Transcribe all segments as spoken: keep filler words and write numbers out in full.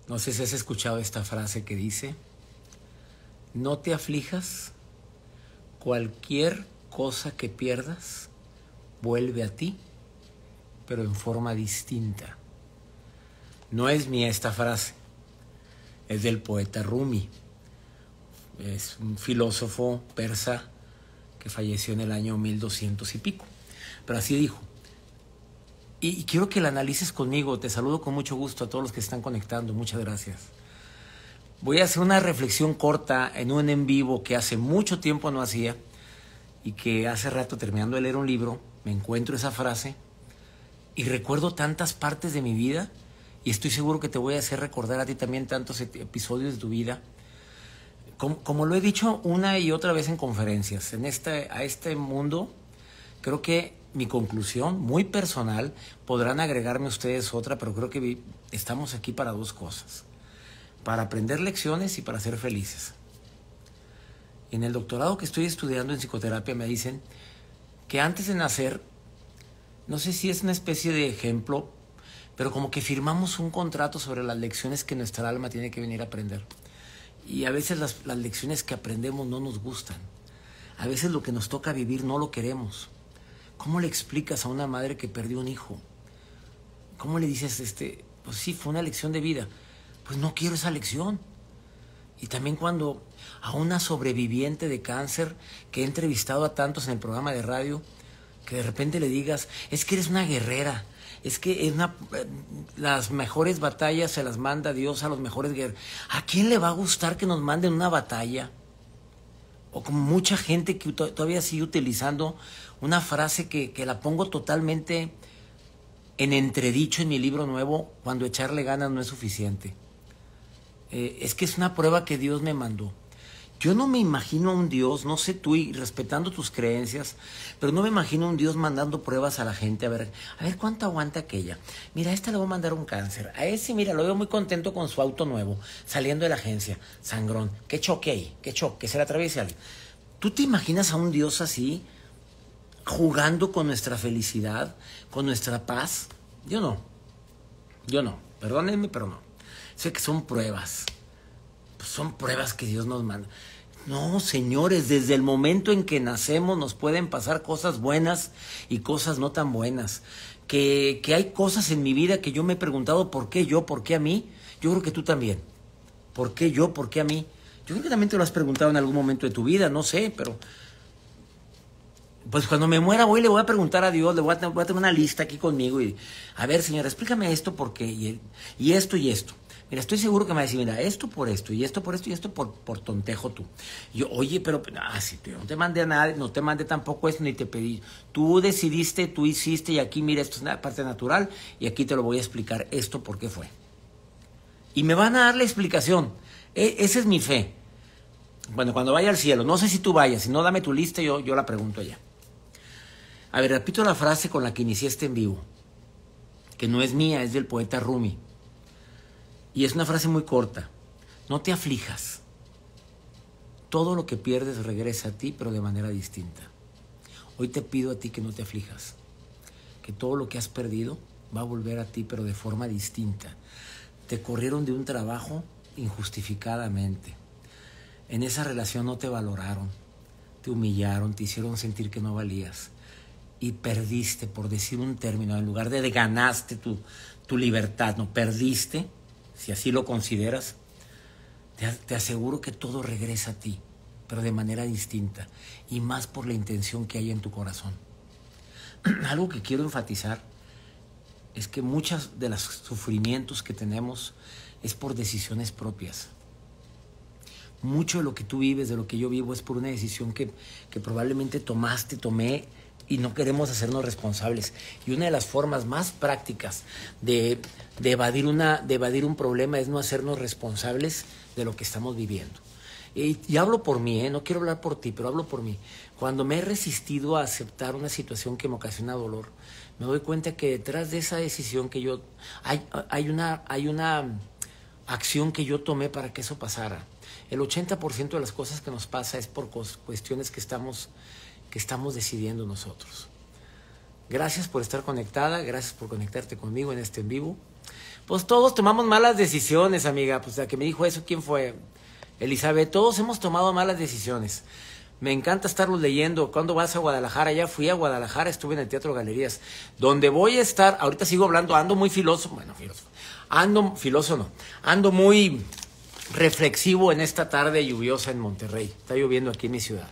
No sé si has escuchado esta frase que dice: no te aflijas, cualquier cosa que pierdas vuelve a ti, pero en forma distinta. No es mía esta frase, es del poeta Rumi. Es un filósofo persa que falleció en el año mil doscientos y pico. Pero así dijo. Y, y quiero que la analices conmigo. Te saludo con mucho gusto a todos los que se están conectando. Muchas gracias. Voy a hacer una reflexión corta en un en vivo que hace mucho tiempo no hacía y que hace rato, terminando de leer un libro, me encuentro esa frase y recuerdo tantas partes de mi vida, y estoy seguro que te voy a hacer recordar a ti también tantos episodios de tu vida. Como, como lo he dicho una y otra vez en conferencias, en este, a este mundo, creo que mi conclusión, muy personal, podrán agregarme ustedes otra, pero creo que estamos aquí para dos cosas: para aprender lecciones y para ser felices. En el doctorado que estoy estudiando en psicoterapia me dicen que antes de nacer, no sé si es una especie de ejemplo, pero como que firmamos un contrato sobre las lecciones que nuestra alma tiene que venir a aprender. Y a veces las, las lecciones que aprendemos no nos gustan. A veces lo que nos toca vivir no lo queremos. ¿Cómo le explicas a una madre que perdió un hijo? ¿Cómo le dices, este, pues sí, fue una lección de vida? Pues no quiero esa lección. Y también cuando a una sobreviviente de cáncer, que he entrevistado a tantos en el programa de radio, que de repente le digas, es que eres una guerrera, es que es una, las mejores batallas se las manda Dios a los mejores guerreros. ¿A quién le va a gustar que nos manden una batalla? O como mucha gente que todavía sigue utilizando una frase que, que la pongo totalmente en entredicho en mi libro nuevo, cuando echarle ganas no es suficiente. Eh, es que es una prueba que Dios me mandó. Yo no me imagino a un Dios, no sé tú, y respetando tus creencias, pero no me imagino a un Dios mandando pruebas a la gente. A ver, a ver cuánto aguanta aquella. Mira, a esta le voy a mandar un cáncer. A ese, mira, lo veo muy contento con su auto nuevo, saliendo de la agencia. Sangrón. ¿Qué choque ahí? ¿Qué choque? Que se le atraviese alguien. ¿Tú te imaginas a un Dios así, jugando con nuestra felicidad, con nuestra paz? Yo no. Yo no. Perdónenme, pero no. Sé que son pruebas. Pues son pruebas que Dios nos manda. No, señores, desde el momento en que nacemos nos pueden pasar cosas buenas y cosas no tan buenas. Que, que hay cosas en mi vida que yo me he preguntado, ¿por qué yo? ¿Por qué a mí? Yo creo que tú también. ¿Por qué yo? ¿Por qué a mí? Yo creo que también te lo has preguntado en algún momento de tu vida, no sé, pero... Pues cuando me muera voy y le voy a preguntar a Dios, le voy a, voy a tener una lista aquí conmigo y... A ver, Señor, explícame esto, por qué, y, y esto y esto. Mira, estoy seguro que me va a decir, mira, esto por esto, y esto por esto, y esto por, por tontejo tú. Y yo, oye, pero, ah, si yo no te mandé a nada, no te mandé tampoco esto, ni te pedí. Tú decidiste, tú hiciste, y aquí, mira, esto es una parte natural, y aquí te lo voy a explicar esto por qué fue. Y me van a dar la explicación. E- esa es mi fe. Bueno, cuando vaya al cielo, no sé si tú vayas, si no, dame tu lista, yo, yo la pregunto allá. A ver, repito la frase con la que inicié este en vivo, que no es mía, es del poeta Rumi. Y es una frase muy corta. No te aflijas. Todo lo que pierdes regresa a ti, pero de manera distinta. Hoy te pido a ti que no te aflijas. Que todo lo que has perdido va a volver a ti, pero de forma distinta. Te corrieron de un trabajo injustificadamente. En esa relación no te valoraron. Te humillaron, te hicieron sentir que no valías. Y perdiste, por decir un término, en lugar de ganaste tu, tu libertad, no, perdiste. Si así lo consideras, te, te aseguro que todo regresa a ti, pero de manera distinta, y más por la intención que hay en tu corazón. Algo que quiero enfatizar es que muchos de los sufrimientos que tenemos es por decisiones propias. Mucho de lo que tú vives, de lo que yo vivo, es por una decisión que, que probablemente tomaste, tomé, y no queremos hacernos responsables. Y una de las formas más prácticas de, de, evadir una, de evadir un problema es no hacernos responsables de lo que estamos viviendo. Y, y hablo por mí, ¿eh? No quiero hablar por ti, pero hablo por mí. Cuando me he resistido a aceptar una situación que me ocasiona dolor, me doy cuenta que detrás de esa decisión que yo... Hay, hay, una, hay una acción que yo tomé para que eso pasara. El ochenta por ciento de las cosas que nos pasa es por cuestiones que estamos... que estamos decidiendo nosotros. Gracias por estar conectada, gracias por conectarte conmigo en este en vivo. Pues todos tomamos malas decisiones, amiga. Pues la que me dijo eso, ¿quién fue? Elizabeth, todos hemos tomado malas decisiones. Me encanta estarlos leyendo. ¿Cuándo vas a Guadalajara? Ya fui a Guadalajara, estuve en el Teatro Galerías. Donde voy a estar, ahorita sigo hablando, ando muy filósofo, bueno, filósofo, ando, filósofo no, ando muy reflexivo en esta tarde lluviosa en Monterrey. Está lloviendo aquí en mi ciudad.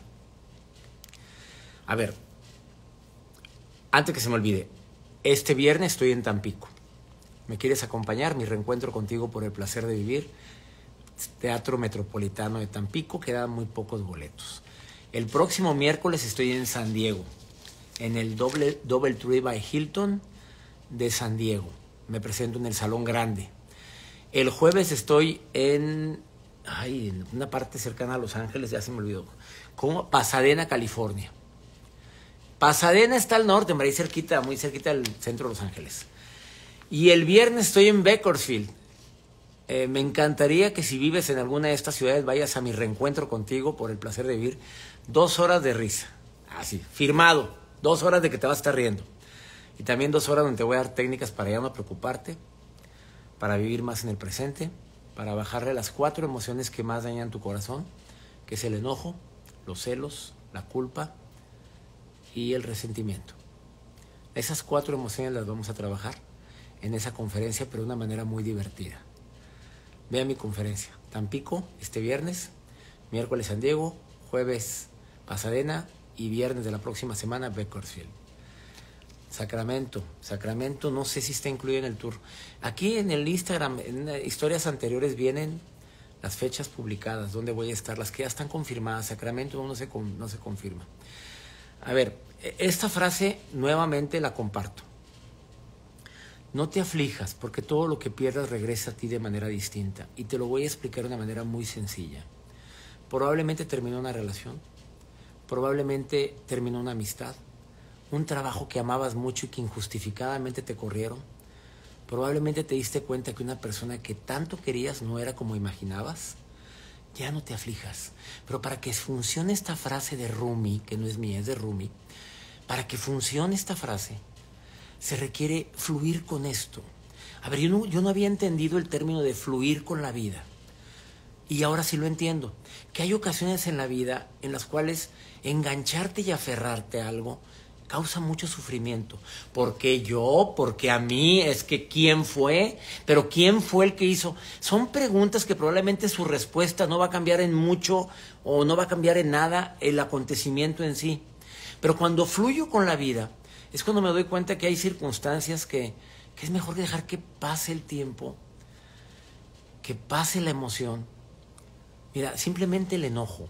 A ver, antes que se me olvide, este viernes estoy en Tampico. ¿Me quieres acompañar? Mi reencuentro contigo por el placer de vivir. Teatro Metropolitano de Tampico, quedan muy pocos boletos. El próximo miércoles estoy en San Diego, en el Double, Double Tree by Hilton de San Diego. Me presento en el Salón Grande. El jueves estoy en, ay, en una parte cercana a Los Ángeles, ya se me olvidó, como Pasadena, California. Pasadena está al norte, muy cerquita, muy cerquita del centro de Los Ángeles. Y el viernes estoy en Bakersfield. Eh, me encantaría que si vives en alguna de estas ciudades vayas a mi reencuentro contigo por el placer de vivir. Dos horas de risa. Así, firmado. Dos horas de que te vas a estar riendo. Y también dos horas donde te voy a dar técnicas para ya no preocuparte, para vivir más en el presente, para bajarle las cuatro emociones que más dañan tu corazón, que es el enojo, los celos, la culpa y el resentimiento. Esas cuatro emociones las vamos a trabajar en esa conferencia, pero de una manera muy divertida. Ve a mi conferencia, Tampico, este viernes, miércoles San Diego, jueves Pasadena y viernes de la próxima semana Bakersfield. Sacramento, Sacramento, no sé si está incluido en el tour. Aquí en el Instagram, en historias anteriores vienen las fechas publicadas, dónde voy a estar, las que ya están confirmadas. Sacramento no se, no se confirma. A ver, esta frase nuevamente la comparto. No te aflijas, porque todo lo que pierdas regresa a ti de manera distinta. Y te lo voy a explicar de una manera muy sencilla. Probablemente terminó una relación, probablemente terminó una amistad, un trabajo que amabas mucho y que injustificadamente te corrieron. Probablemente te diste cuenta que una persona que tanto querías no era como imaginabas. Ya no te aflijas. Pero para que funcione esta frase de Rumi, que no es mía, es de Rumi, para que funcione esta frase, se requiere fluir con esto. A ver, yo no, yo no había entendido el término de fluir con la vida. Y ahora sí lo entiendo. Que hay ocasiones en la vida en las cuales engancharte y aferrarte a algo causa mucho sufrimiento. ¿Por qué yo? ¿Por qué a mí? ¿Es que quién fue? ¿Pero quién fue el que hizo? Son preguntas que probablemente su respuesta no va a cambiar en mucho o no va a cambiar en nada el acontecimiento en sí. Pero cuando fluyo con la vida, es cuando me doy cuenta que hay circunstancias que, que es mejor dejar que pase el tiempo, que pase la emoción. Mira, simplemente el enojo.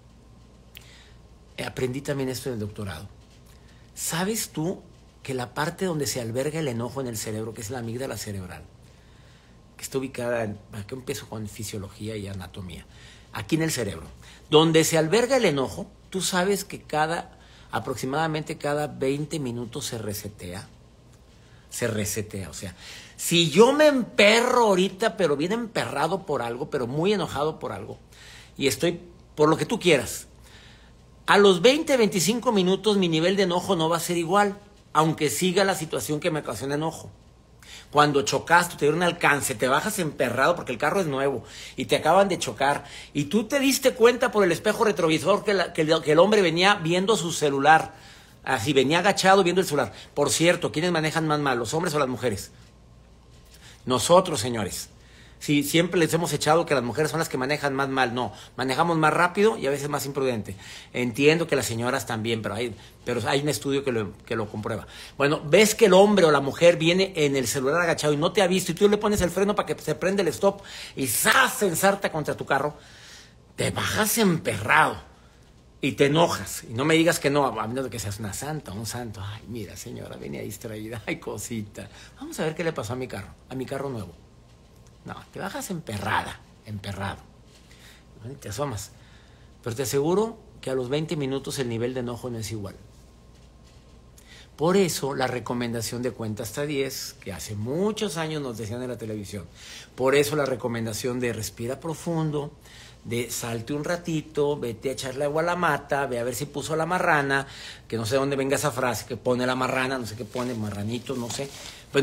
Aprendí también esto en el doctorado. ¿Sabes tú que la parte donde se alberga el enojo en el cerebro, que es la amígdala cerebral, que está ubicada, en, aquí empiezo con fisiología y anatomía, aquí en el cerebro, donde se alberga el enojo, tú sabes que cada... aproximadamente cada veinte minutos se resetea. Se resetea, o sea, si yo me emperro ahorita, pero bien emperrado por algo, pero muy enojado por algo, y estoy por lo que tú quieras, a los veinte, veinticinco minutos mi nivel de enojo no va a ser igual, aunque siga la situación que me ocasiona enojo. Cuando chocaste, te dieron un alcance, te bajas emperrado porque el carro es nuevo y te acaban de chocar y tú te diste cuenta por el espejo retrovisor que, la, que, el, que el hombre venía viendo su celular, así venía agachado viendo el celular. Por cierto, ¿quiénes manejan más mal, los hombres o las mujeres? Nosotros, señores. Sí, siempre les hemos echado que las mujeres son las que manejan más mal. No, manejamos más rápido y a veces más imprudente. Entiendo que las señoras también, pero hay, pero hay un estudio que lo, que lo comprueba. Bueno, ves que el hombre o la mujer viene en el celular agachado y no te ha visto y tú le pones el freno para que se prenda el stop y ¡zas! Se ensarta contra tu carro. Te bajas emperrado y te enojas. Y no me digas que no, a menos de que seas una santa, un santo. Ay, mira, señora, venía distraída. Ay, cosita. Vamos a ver qué le pasó a mi carro, a mi carro nuevo. No, te bajas emperrada, emperrado. Te asomas. Pero te aseguro que a los veinte minutos el nivel de enojo no es igual. Por eso la recomendación de cuenta hasta diez, que hace muchos años nos decían en la televisión. Por eso la recomendación de respira profundo, de salte un ratito, vete a echarle agua a la mata, ve a ver si puso la marrana, que no sé de dónde venga esa frase, que pone la marrana, no sé qué pone, marranito, no sé. Bueno,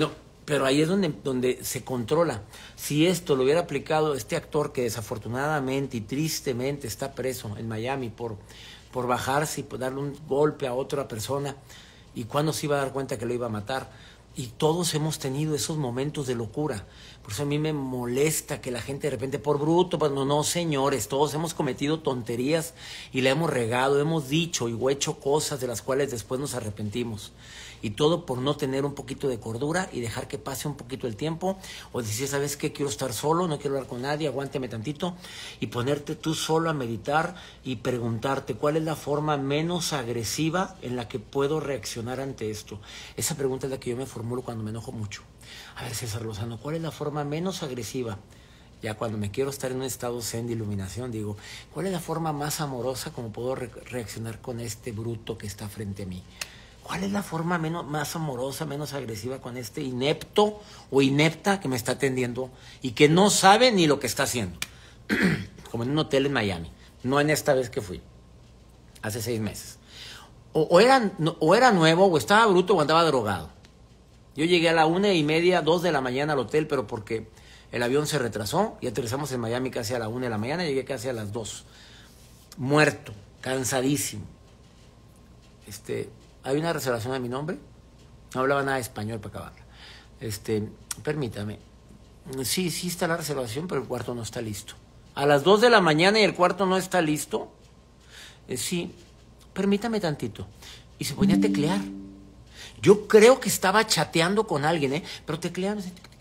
Pero ahí es donde, donde se controla. Si esto lo hubiera aplicado este actor que desafortunadamente y tristemente está preso en Miami por, por bajarse y por darle un golpe a otra persona, y cuándo se iba a dar cuenta que lo iba a matar. Y todos hemos tenido esos momentos de locura. Por eso a mí me molesta que la gente de repente, por bruto, pues no, no, señores, todos hemos cometido tonterías y la hemos regado, hemos dicho y hecho cosas de las cuales después nos arrepentimos. Y todo por no tener un poquito de cordura y dejar que pase un poquito el tiempo, o decir, ¿sabes qué? Quiero estar solo, no quiero hablar con nadie, aguánteme tantito, y ponerte tú solo a meditar y preguntarte cuál es la forma menos agresiva en la que puedo reaccionar ante esto. Esa pregunta es la que yo me formulo cuando me enojo mucho. A ver, César Lozano, ¿cuál es la forma menos agresiva? Ya cuando me quiero estar en un estado zen de iluminación, digo, ¿cuál es la forma más amorosa como puedo re reaccionar con este bruto que está frente a mí? ¿Cuál es la forma menos, más amorosa, menos agresiva con este inepto o inepta que me está atendiendo y que no sabe ni lo que está haciendo? Como en un hotel en Miami, no en esta vez que fui, hace seis meses. O, o, era, o era nuevo, o estaba bruto, o andaba drogado. Yo llegué a la una y media, dos de la mañana al hotel, pero porque el avión se retrasó y aterrizamos en Miami casi a la una de la mañana, llegué casi a las dos. Muerto, cansadísimo. Este... ¿Hay una reservación a mi nombre? No hablaba nada de español para acabarla. Este, permítame. Sí, sí está la reservación, pero el cuarto no está listo. A las dos de la mañana y el cuarto no está listo. Eh, sí, permítame tantito. Y se ponía a teclear. Yo creo que estaba chateando con alguien, ¿eh? Pero tecleando.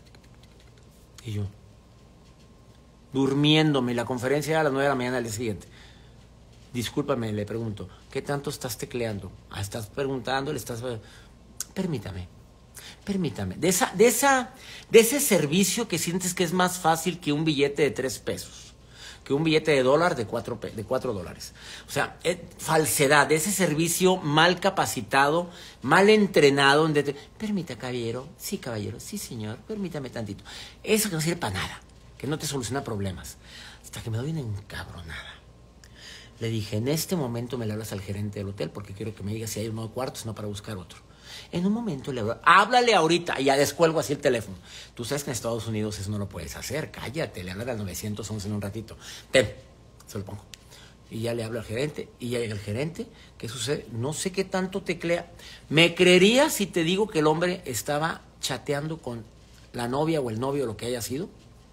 Y yo, durmiéndome. La conferencia era a las nueve de la mañana del día siguiente. Discúlpame, le pregunto, ¿qué tanto estás tecleando? Ah, estás preguntando, le estás... Permítame, permítame. De, esa, de, esa, de ese servicio que sientes que es más fácil que un billete de tres pesos, que un billete de dólar de cuatro, de cuatro dólares. O sea, es falsedad, de ese servicio mal capacitado, mal entrenado. Donde te... Permita, caballero. Sí, caballero. Sí, señor. Permítame tantito. Eso que no sirve para nada, que no te soluciona problemas. Hasta que me doy una encabronada. Le dije, en este momento me le hablas al gerente del hotel porque quiero que me diga si hay un nuevo cuarto, sino para buscar otro. En un momento le hablo, háblale ahorita, y ya descuelgo así el teléfono. Tú sabes que en Estados Unidos eso no lo puedes hacer, cállate, le hablas al nueve once en un ratito. Ten, se lo pongo. Y ya le hablo al gerente, y ya llega el gerente. ¿Qué sucede? No sé qué tanto teclea. ¿Me creerías si te digo que el hombre estaba chateando con la novia o el novio o lo que haya sido?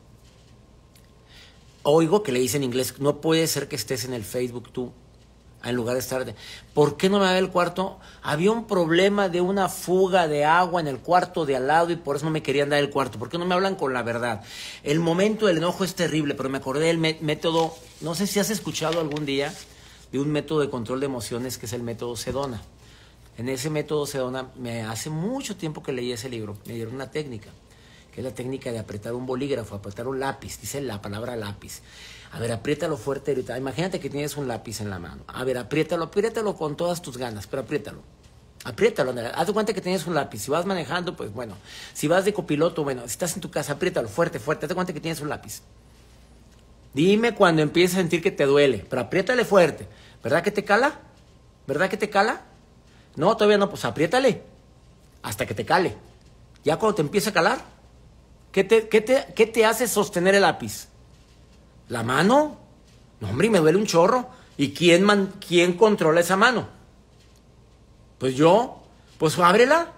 Oigo que le dice en inglés, no puede ser que estés en el Facebook tú, en lugar de estar... De, ¿por qué no me da el cuarto? Había un problema de una fuga de agua en el cuarto de al lado y por eso no me querían dar el cuarto. ¿Por qué no me hablan con la verdad? El momento del enojo es terrible, pero me acordé del método... No sé si has escuchado algún día de un método de control de emociones que es el método Sedona. En ese método Sedona, me hace mucho tiempo que leí ese libro, me dieron una técnica, que es la técnica de apretar un bolígrafo, apretar un lápiz, dice la palabra lápiz. A ver, apriétalo fuerte ahorita. Imagínate que tienes un lápiz en la mano. A ver, apriétalo, apriétalo con todas tus ganas, pero apriétalo. Apriétalo, haz de cuenta que tienes un lápiz. Si vas manejando, pues bueno. Si vas de copiloto, bueno. Si estás en tu casa, apriétalo fuerte, fuerte. Haz de cuenta que tienes un lápiz. Dime cuando empieces a sentir que te duele, pero apriétale fuerte. ¿Verdad que te cala? ¿Verdad que te cala? No, todavía no, pues apriétale hasta que te cale. Ya cuando te empiece a calar, ¿Qué te, qué, te, ¿Qué te hace sostener el lápiz? ¿La mano? No, hombre, me duele un chorro. ¿Y quién, man, quién controla esa mano? Pues yo. Pues ábrela.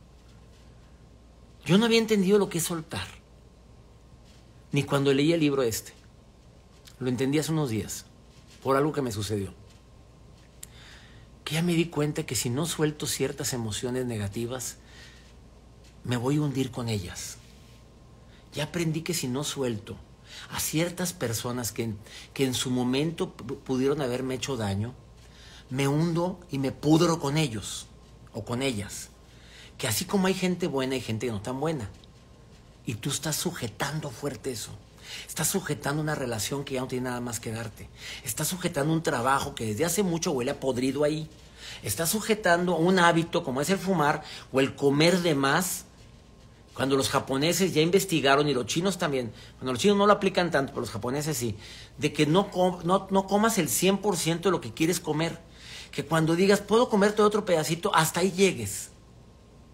Yo no había entendido lo que es soltar. Ni cuando leí el libro este. Lo entendí hace unos días. Por algo que me sucedió. Que ya me di cuenta que si no suelto ciertas emociones negativas, me voy a hundir con ellas. Ya aprendí que si no suelto a ciertas personas que, que en su momento pudieron haberme hecho daño, me hundo y me pudro con ellos o con ellas. Que así como hay gente buena, hay gente que no tan buena. Y tú estás sujetando fuerte eso. Estás sujetando una relación que ya no tiene nada más que darte. Estás sujetando un trabajo que desde hace mucho huele a podrido ahí. Estás sujetando un hábito como es el fumar o el comer de más. Cuando los japoneses ya investigaron, y los chinos también, cuando los chinos no lo aplican tanto, pero los japoneses sí, de que no, no, no comas el cien por ciento de lo que quieres comer. Que cuando digas, puedo comerte otro pedacito, hasta ahí llegues.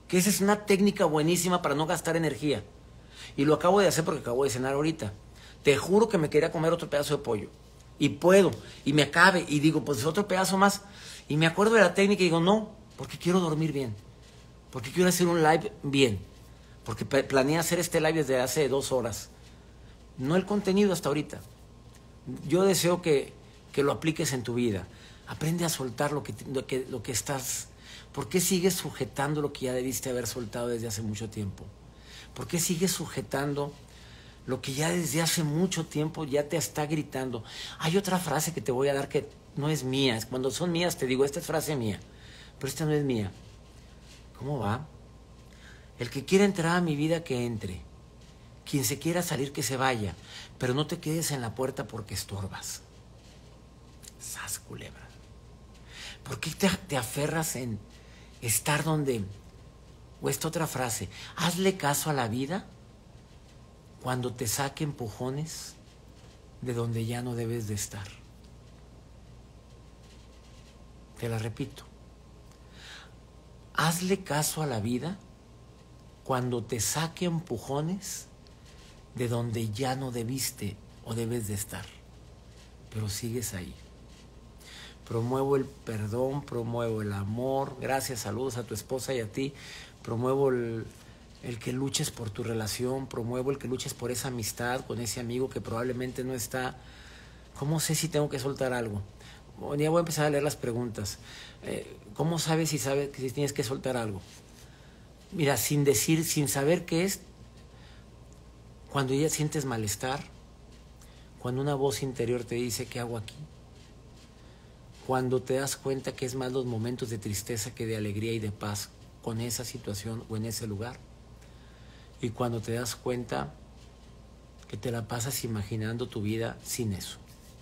Que esa es una técnica buenísima para no gastar energía. Y lo acabo de hacer porque acabo de cenar ahorita. Te juro que me quería comer otro pedazo de pollo. Y puedo, y me acabe, y digo, pues otro pedazo más. Y me acuerdo de la técnica y digo, no, porque quiero dormir bien. Porque quiero hacer un live bien. Porque planeé hacer este live desde hace dos horas. No el contenido hasta ahorita. Yo deseo que, que lo apliques en tu vida. Aprende a soltar lo que, lo que, lo que estás... ¿Por qué sigues sujetando lo que ya debiste haber soltado desde hace mucho tiempo? ¿Por qué sigues sujetando lo que ya desde hace mucho tiempo ya te está gritando? Hay otra frase que te voy a dar que no es mía. Cuando son mías te digo, esta es frase mía, pero esta no es mía. ¿Cómo va? El que quiera entrar a mi vida, que entre. Quien se quiera salir, que se vaya. Pero no te quedes en la puerta porque estorbas. Sas, culebra. ¿Por qué te, te aferras en estar donde... O esta otra frase, hazle caso a la vida cuando te saque empujones de donde ya no debes de estar. Te la repito. Hazle caso a la vida cuando te saque empujones de donde ya no debiste o debes de estar. Pero sigues ahí. Promuevo el perdón, promuevo el amor. Gracias, saludos a tu esposa y a ti. Promuevo el, el que luches por tu relación, promuevo el que luches por esa amistad con ese amigo que probablemente no está. ¿Cómo sé si tengo que soltar algo? Ya voy a empezar a leer las preguntas. Eh, ¿Cómo sabes si sabes si tienes que soltar algo? Mira, sin decir, sin saber qué es, cuando ya sientes malestar, cuando una voz interior te dice, ¿qué hago aquí? Cuando te das cuenta que es más los momentos de tristeza que de alegría y de paz con esa situación o en ese lugar. Y cuando te das cuenta que te la pasas imaginando tu vida sin eso.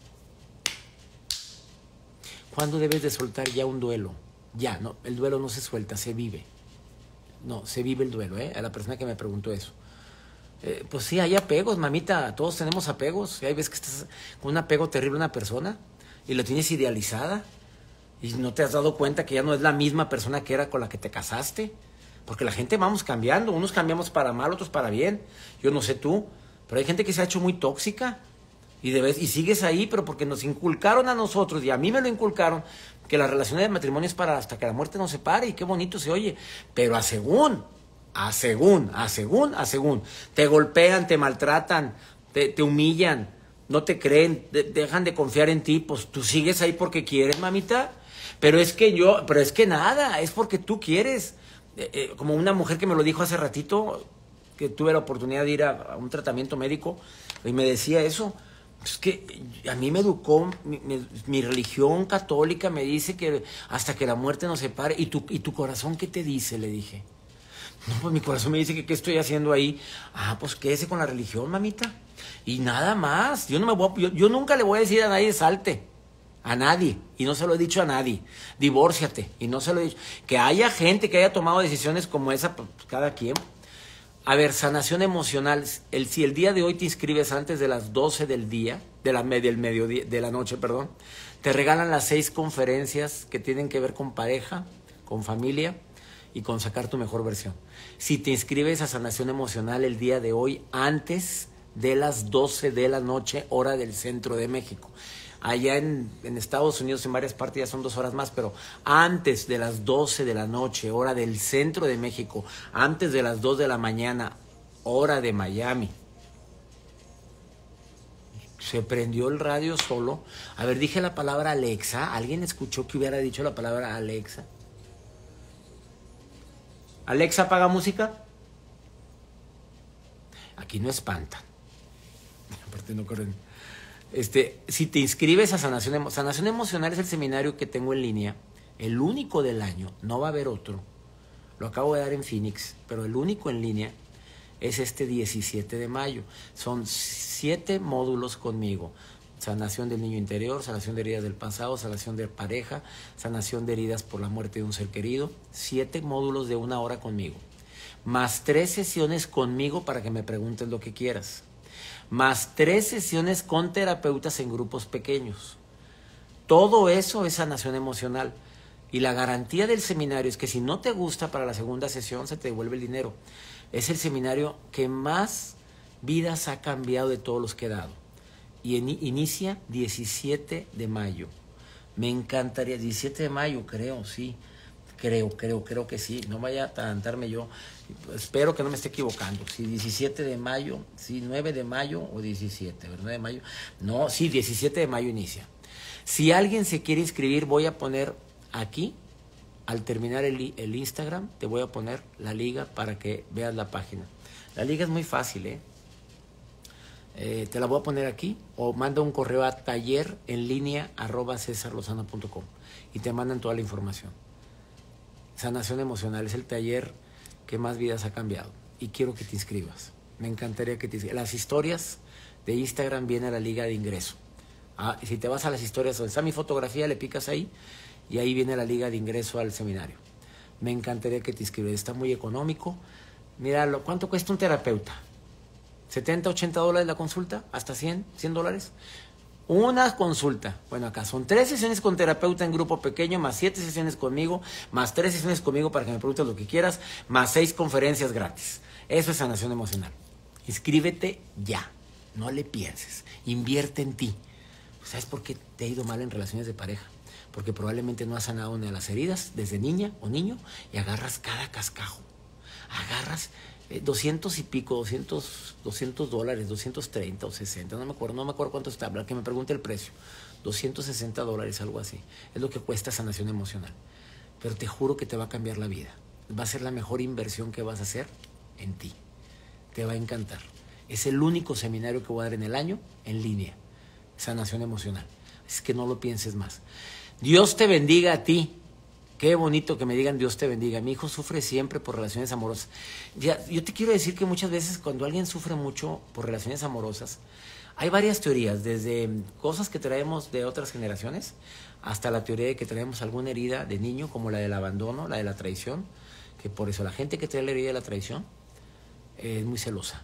¿Cuándo debes de soltar ya un duelo? Ya, no, el duelo no se suelta, se vive. No, se vive el duelo, ¿eh? A la persona que me preguntó eso. Eh, pues sí, hay apegos, mamita, todos tenemos apegos. Hay veces que estás con un apego terrible a una persona y la tienes idealizada y no te has dado cuenta que ya no es la misma persona que era con la que te casaste. Porque la gente vamos cambiando, unos cambiamos para mal, otros para bien. Yo no sé tú, pero hay gente que se ha hecho muy tóxica y, debes, y sigues ahí, pero porque nos inculcaron a nosotros, y a mí me lo inculcaron, que la relación de matrimonio es para hasta que la muerte nos separe, y qué bonito se oye. Pero a según, a según, a según, a según, te golpean, te maltratan, te, te humillan, no te creen, de, dejan de confiar en ti, pues tú sigues ahí porque quieres, mamita. Pero es que yo, pero es que nada, es porque tú quieres. Eh, eh, como una mujer que me lo dijo hace ratito, que tuve la oportunidad de ir a, a un tratamiento médico, y me decía eso. Es que a mí me educó, mi, mi, mi religión católica me dice que hasta que la muerte nos separe. ¿Y tu, ¿Y tu corazón qué te dice? Le dije. No, pues mi corazón me dice que qué estoy haciendo ahí. Ah, pues quédese con la religión, mamita. Y nada más. Yo, no me voy a, yo, yo nunca le voy a decir a nadie salte. A nadie. Y no se lo he dicho a nadie. Divórciate. Y no se lo he dicho. Que haya gente que haya tomado decisiones como esa, pues cada quien. A ver, sanación emocional. El, si el día de hoy te inscribes antes de las doce del día, de la, del mediodía, de la noche, perdón, te regalan las seis conferencias que tienen que ver con pareja, con familia y con sacar tu mejor versión. Si te inscribes a sanación emocional el día de hoy antes de las doce de la noche, hora del centro de México. Allá en, en Estados Unidos, en varias partes ya son dos horas más, pero antes de las doce de la noche, hora del centro de México, antes de las dos de la mañana, hora de Miami. Se prendió el radio solo. A ver, dije la palabra Alexa. ¿Alguien escuchó que hubiera dicho la palabra Alexa? Alexa, apaga música. Aquí no espantan. Aparte no corren. Este, si te inscribes a Sanación Emocional, Sanación Emocional es el seminario que tengo en línea, el único del año, no va a haber otro, lo acabo de dar en Phoenix, pero el único en línea es este diecisiete de mayo, son siete módulos conmigo, sanación del niño interior, sanación de heridas del pasado, sanación de pareja, sanación de heridas por la muerte de un ser querido, siete módulos de una hora conmigo, más tres sesiones conmigo para que me preguntes lo que quieras. Más tres sesiones con terapeutas en grupos pequeños. Todo eso es sanación emocional. Y la garantía del seminario es que si no te gusta para la segunda sesión, se te devuelve el dinero. Es el seminario que más vidas ha cambiado de todos los que he dado. Y en, inicia diecisiete de mayo. Me encantaría, diecisiete de mayo, creo, sí. Creo, creo, creo que sí. No vaya a adelantarme yo. Espero que no me esté equivocando. Si diecisiete de mayo, sí, nueve de mayo o diecisiete, ¿verdad? de mayo. No, sí, diecisiete de mayo inicia. Si alguien se quiere inscribir, voy a poner aquí, al terminar el, el Instagram, te voy a poner la liga para que veas la página. La liga es muy fácil, ¿eh? Eh, te la voy a poner aquí, o manda un correo a taller en línea arroba cesar lozano punto com y te mandan toda la información. Sanación emocional es el taller que más vidas ha cambiado y quiero que te inscribas. Me encantaría que te inscribas. Las historias de Instagram viene a la liga de ingreso. Ah, si te vas a las historias donde está mi fotografía, le picas ahí y ahí viene la liga de ingreso al seminario. Me encantaría que te inscribas. Está muy económico. Mira, ¿cuánto cuesta un terapeuta? setenta, ochenta dólares la consulta, hasta cien, cien dólares. Una consulta. Bueno, acá son tres sesiones con terapeuta en grupo pequeño, más siete sesiones conmigo, más tres sesiones conmigo para que me preguntes lo que quieras, más seis conferencias gratis. Eso es sanación emocional. Inscríbete ya. No le pienses. Invierte en ti. ¿Sabes por qué te ha ido mal en relaciones de pareja? Porque probablemente no has sanado ni a las heridas desde niña o niño y agarras cada cascajo. Agarras eh, doscientos y pico, doscientos, doscientos dólares, doscientos treinta o sesenta, no me acuerdo, no me acuerdo cuánto está, que me pregunte el precio. doscientos sesenta dólares, algo así. Es lo que cuesta sanación emocional. Pero te juro que te va a cambiar la vida. Va a ser la mejor inversión que vas a hacer en ti. Te va a encantar. Es el único seminario que voy a dar en el año en línea. Sanación emocional. Es que no lo pienses más. Dios te bendiga a ti. Qué bonito que me digan Dios te bendiga. Mi hijo sufre siempre por relaciones amorosas. Ya, yo te quiero decir que muchas veces cuando alguien sufre mucho por relaciones amorosas, hay varias teorías, desde cosas que traemos de otras generaciones hasta la teoría de que traemos alguna herida de niño, como la del abandono, la de la traición, que por eso la gente que trae la herida de la traición eh, es muy celosa,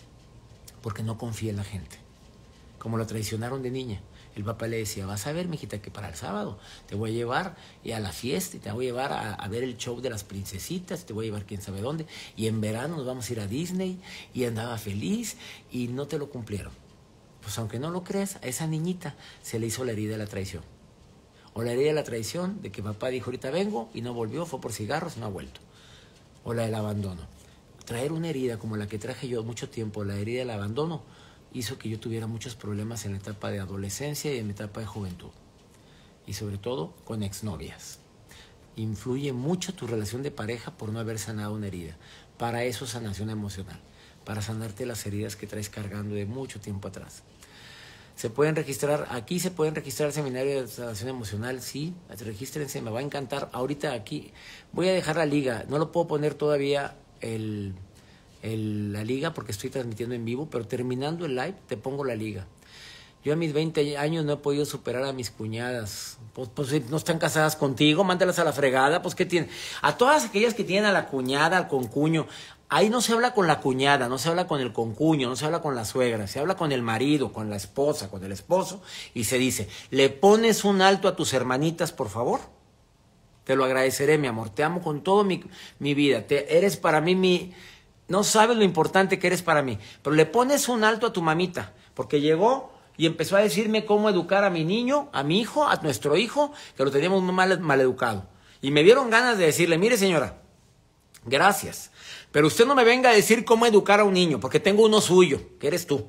porque no confía en la gente. Como la traicionaron de niña. El papá le decía, vas a ver, mijita, que para el sábado te voy a llevar y a la fiesta y te voy a llevar a, a ver el show de las princesitas, te voy a llevar quién sabe dónde, y en verano nos vamos a ir a Disney, y andaba feliz y no te lo cumplieron. Pues aunque no lo creas, a esa niñita se le hizo la herida de la traición. O la herida de la traición de que papá dijo, ahorita vengo, y no volvió, fue por cigarros y no ha vuelto. O la del abandono. Traer una herida como la que traje yo mucho tiempo, la herida del abandono, hizo que yo tuviera muchos problemas en la etapa de adolescencia y en mi etapa de juventud. Y sobre todo con exnovias. Influye mucho tu relación de pareja por no haber sanado una herida. Para eso es sanación emocional. Para sanarte las heridas que traes cargando de mucho tiempo atrás. Se pueden registrar, aquí se pueden registrar el seminario de sanación emocional, sí, regístrense, me va a encantar. Ahorita aquí voy a dejar la liga, no lo puedo poner todavía el... El, la liga porque estoy transmitiendo en vivo, pero terminando el live te pongo la liga. Yo a mis veinte años no he podido superar a mis cuñadas. Pues, pues no están casadas contigo, mándalas a la fregada. Pues ¿qué tienen? A todas aquellas que tienen a la cuñada, al concuño, ahí no se habla con la cuñada, no se habla con el concuño, no se habla con la suegra, se habla con el marido, con la esposa, con el esposo, y se dice, ¿le pones un alto a tus hermanitas, por favor? Te lo agradeceré, mi amor, te amo con toda mi, mi vida, te, eres para mí mi... No sabes lo importante que eres para mí. Pero le pones un alto a tu mamita. Porque llegó y empezó a decirme cómo educar a mi niño, a mi hijo, a nuestro hijo, que lo teníamos muy mal, mal educado. Y me dieron ganas de decirle, mire señora, gracias. Pero usted no me venga a decir cómo educar a un niño, porque tengo uno suyo, que eres tú.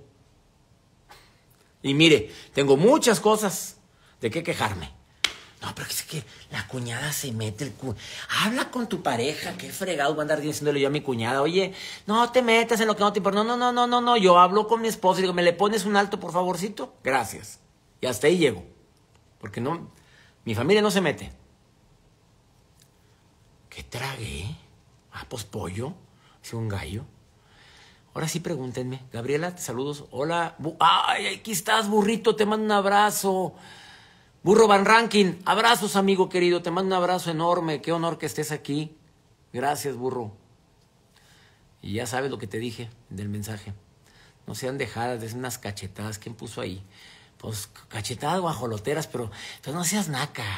Y mire, tengo muchas cosas de qué quejarme. No, pero es que la cuñada se mete el cu... Habla con tu pareja, qué fregado voy a andar diciéndole yo a mi cuñada, oye, no te metas en lo que no te importa. No, no, no, no, no, no, yo hablo con mi esposa y digo, ¿me le pones un alto, por favorcito? Gracias. Y hasta ahí llego. Porque no, mi familia no se mete. ¿Qué tragué? Ah, pues pollo, es un gallo. Ahora sí pregúntenme. Gabriela, te saludos. Hola. Bu Ay, aquí estás, burrito, te mando un abrazo. Burro Van Rankin, abrazos, amigo querido, te mando un abrazo enorme, qué honor que estés aquí. Gracias, burro. Y ya sabes lo que te dije del mensaje. No sean dejadas, des unas cachetadas. ¿Quién puso ahí? Pues cachetadas guajoloteras, pero, pero no seas naca.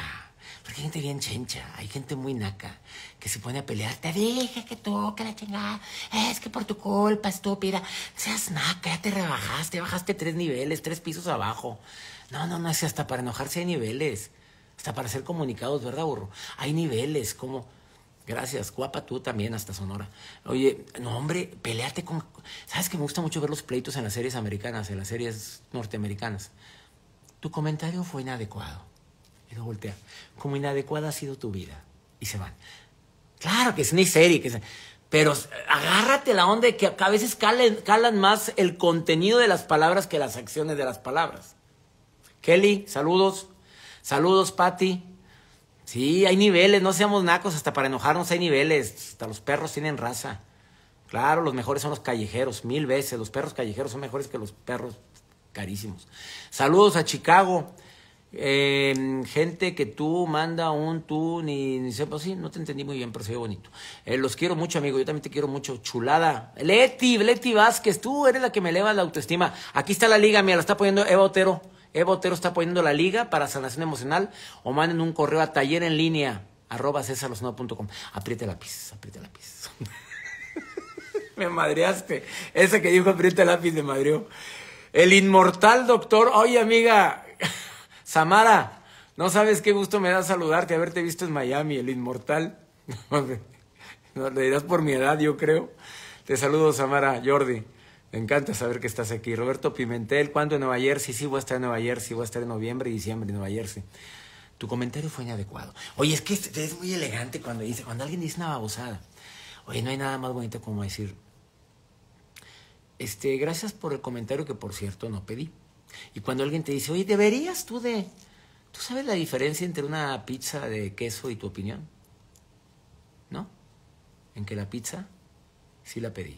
Porque hay gente bien chencha, hay gente muy naca, que se pone a pelear. Te dije que tú, que la chingada, es que por tu culpa, estúpida. Seas naca, ya te rebajaste, bajaste tres niveles, tres pisos abajo. No, no, no, es hasta para enojarse hay niveles. Hasta para ser comunicados, ¿verdad, burro? Hay niveles, como... Gracias, guapa tú también, hasta Sonora. Oye, no, hombre, peleate con... ¿Sabes que me gusta mucho ver los pleitos en las series americanas, en las series norteamericanas? Tu comentario fue inadecuado. Y lo voltea. Como inadecuada ha sido tu vida. Y se van. Claro que es una serie, que es... pero agárrate la onda de que a veces calan, calan más el contenido de las palabras que las acciones de las palabras. Kelly, saludos. Saludos, Patti. Sí, hay niveles, no seamos nacos, hasta para enojarnos hay niveles, hasta los perros tienen raza. Claro, los mejores son los callejeros, mil veces, los perros callejeros son mejores que los perros carísimos. Saludos a Chicago, eh, gente que tú manda un tú, ni, ni sepa, sí, no te entendí muy bien, pero se ve bonito. Eh, los quiero mucho, amigo, yo también te quiero mucho, chulada. Leti, Leti Vázquez, tú eres la que me eleva la autoestima. Aquí está la liga, mira, la está poniendo Eva Otero. Eva Otero está poniendo la liga para sanación emocional, o manden un correo a taller en línea arroba cesar lozano punto com. Apriete lápiz, apriete lápiz. Me madreaste. Ese que dijo apriete lápiz me madreó. El inmortal doctor. Oye, amiga Samara, no sabes qué gusto me da saludarte, haberte visto en Miami, el inmortal. No, le dirás por mi edad, yo creo. Te saludo, Samara. Jordi, me encanta saber que estás aquí. Roberto Pimentel, ¿cuándo en Nueva Jersey? Sí, voy a estar en Nueva Jersey, voy a estar en noviembre y diciembre en Nueva Jersey. Tu comentario fue inadecuado. Oye, es que es muy elegante cuando dice, cuando alguien dice una babosada. Oye, no hay nada más bonito como decir, este, gracias por el comentario que, por cierto, no pedí. Y cuando alguien te dice, oye, deberías tú de... ¿Tú sabes la diferencia entre una pizza de queso y tu opinión? ¿No? En que la pizza sí la pedí.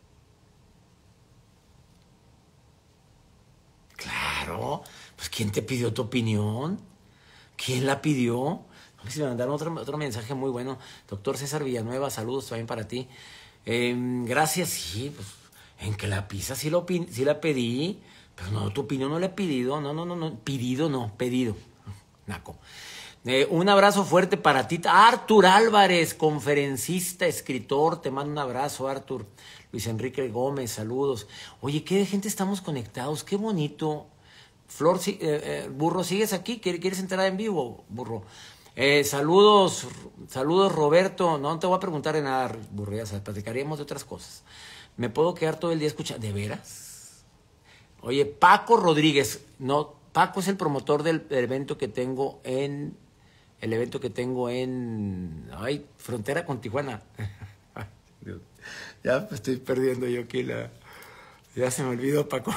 Claro, pues ¿quién te pidió tu opinión? ¿Quién la pidió? A ver si me mandaron otro, otro mensaje muy bueno. Doctor César Villanueva, saludos también para ti. Eh, gracias, sí, pues en que la pizza sí, lo, sí la pedí, pero no, tu opinión no la he pedido, no, no, no, no, pedido no, pedido. Naco. Eh, un abrazo fuerte para ti, Artur Álvarez, conferencista, escritor, te mando un abrazo, Artur. Luis Enrique Gómez, saludos. Oye, qué de gente estamos conectados, qué bonito. Flor, eh, eh, Burro, ¿sigues aquí? ¿Quieres entrar en vivo, Burro? Eh, saludos, saludos, Roberto. No te voy a preguntar de nada, Burro, ya sabes, platicaríamos de otras cosas. ¿Me puedo quedar todo el día escuchando? ¿De veras? Oye, Paco Rodríguez, no, Paco es el promotor del evento que tengo en... El evento que tengo en... Ay, frontera con Tijuana. Ay, Dios. Ya me estoy perdiendo yo aquí la... Ya se me olvidó, Paco.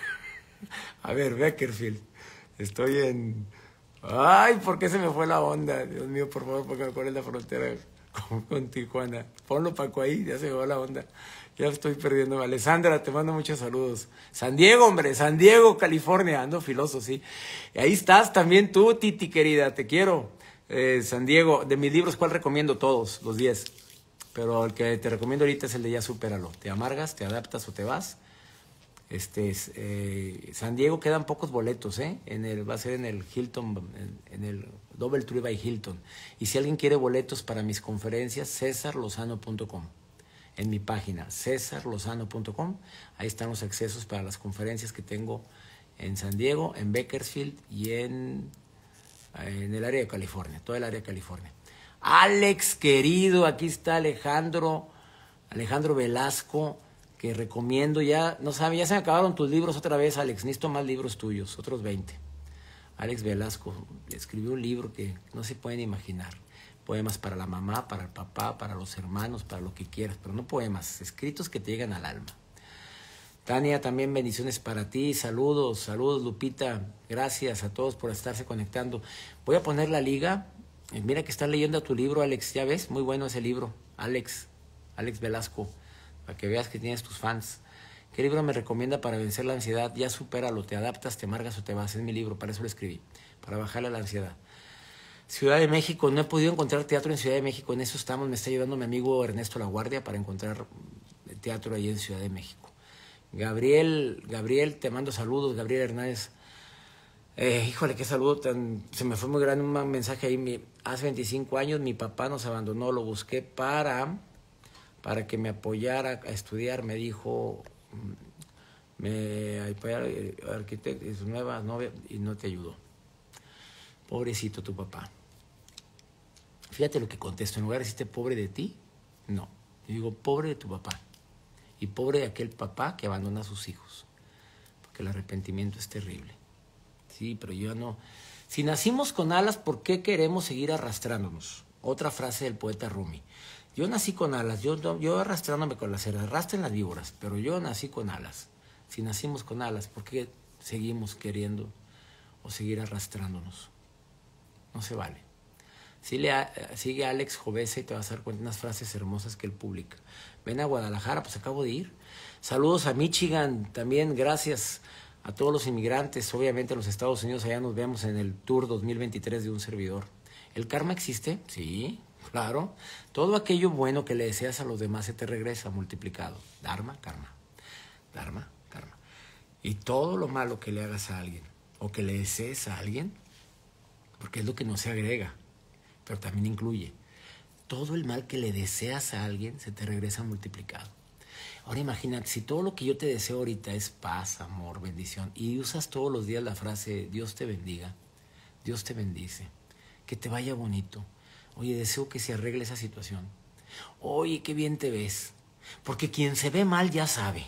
A ver, Beckerfield. Estoy en... Ay, ¿por qué se me fue la onda? Dios mío, por favor, porque ¿cuál es la frontera con, con Tijuana? Ponlo, Paco, ahí, ya se me fue la onda. Ya estoy perdiendo. Alessandra, te mando muchos saludos. San Diego, hombre, San Diego, California. Ando filoso, sí. Y ahí estás también tú, Titi, querida, te quiero. Eh, San Diego, de mis libros, ¿cuál recomiendo? Todos, los diez. Pero el que te recomiendo ahorita es el de Ya Supéralo. Te amargas, te adaptas o te vas. Este es, eh, San Diego quedan pocos boletos, ¿eh? En el, va a ser en el Hilton, en, en el Double Tree by Hilton. Y si alguien quiere boletos para mis conferencias, cesar lozano punto com. En mi página, cesar lozano punto com. Ahí están los accesos para las conferencias que tengo en San Diego, en Bakersfield y en, en el área de California, todo el área de California. Alex, querido, aquí está Alejandro, Alejandro Velasco, que recomiendo. Ya, no sabe, ya se me acabaron tus libros otra vez, Alex. Necesito más libros tuyos, otros veinte. Alex Velasco escribió un libro que no se pueden imaginar. Poemas para la mamá, para el papá, para los hermanos, para lo que quieras, pero no poemas, escritos que te llegan al alma. Tania, también bendiciones para ti. Saludos, saludos, Lupita. Gracias a todos por estarse conectando. Voy a poner la liga. Mira que estás leyendo tu libro, Alex. ¿Ya ves? Muy bueno ese libro. Alex, Alex Velasco. Para que veas que tienes tus fans. ¿Qué libro me recomienda para vencer la ansiedad? Ya supéralo, te adaptas, te amargas o te vas. Es mi libro, para eso lo escribí, para bajarle la ansiedad. Ciudad de México, no he podido encontrar teatro en Ciudad de México, en eso estamos, me está ayudando mi amigo Ernesto La Guardia para encontrar teatro ahí en Ciudad de México. Gabriel, Gabriel, te mando saludos, Gabriel Hernández. Eh, híjole, qué saludo tan... Se me fue muy grande un mensaje ahí. Mi, hace veinticinco años mi papá nos abandonó. Lo busqué para, para que me apoyara a estudiar. Me dijo... Me apoyara arquitecto y su nueva novia y no te ayudó. Pobrecito tu papá. Fíjate lo que contesto. En lugar de decirte pobre de ti, no. Yo digo pobre de tu papá. Y pobre de aquel papá que abandona a sus hijos. Porque el arrepentimiento es terrible. Sí, pero yo no... Si nacimos con alas, ¿por qué queremos seguir arrastrándonos? Otra frase del poeta Rumi. Yo nací con alas, yo, yo arrastrándome con las cerdas, arrastren las víboras, pero yo nací con alas. Si nacimos con alas, ¿por qué seguimos queriendo o seguir arrastrándonos? No se vale. Sigue, sigue Alex Jovese y te vas a dar cuenta de unas frases hermosas que él publica. Ven a Guadalajara, pues acabo de ir. Saludos a Michigan, también gracias a todos los inmigrantes, obviamente en los Estados Unidos, allá nos vemos en el Tour dos mil veintitrés de un servidor. ¿El karma existe? Sí, claro. Todo aquello bueno que le deseas a los demás se te regresa multiplicado. Dharma, karma. Dharma, karma. Y todo lo malo que le hagas a alguien o que le desees a alguien, porque es lo que no se agrega, pero también incluye, todo el mal que le deseas a alguien se te regresa multiplicado. Ahora imagínate, si todo lo que yo te deseo ahorita es paz, amor, bendición, y usas todos los días la frase, Dios te bendiga, Dios te bendice, que te vaya bonito, oye, deseo que se arregle esa situación, oye, qué bien te ves, porque quien se ve mal ya sabe,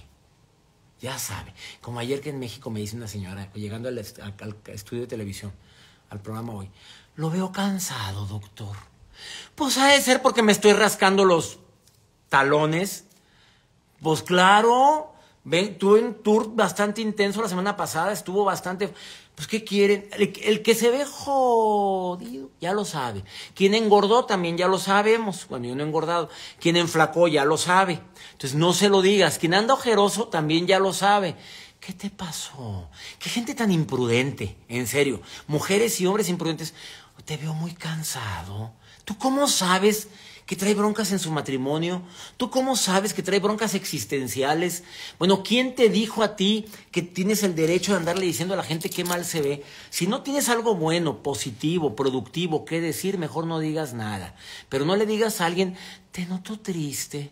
ya sabe. Como ayer que en México me dice una señora, llegando al, al, al estudio de televisión, al programa hoy, lo veo cansado, doctor. Pues ha de ser porque me estoy rascando los talones. Pues claro, ven, tuve un tour bastante intenso la semana pasada, estuvo bastante... Pues ¿qué quieren? El, el que se ve jodido, ya lo sabe. Quien engordó también ya lo sabemos. Bueno, yo no he engordado. Quien enflacó ya lo sabe. Entonces no se lo digas. Quien anda ojeroso también ya lo sabe. ¿Qué te pasó? Qué gente tan imprudente, en serio. Mujeres y hombres imprudentes. Te veo muy cansado. ¿Tú cómo sabes que trae broncas en su matrimonio? ¿Tú cómo sabes que trae broncas existenciales? Bueno, ¿quién te dijo a ti que tienes el derecho de andarle diciendo a la gente qué mal se ve? Si no tienes algo bueno, positivo, productivo que decir, mejor no digas nada. Pero no le digas a alguien, te noto triste.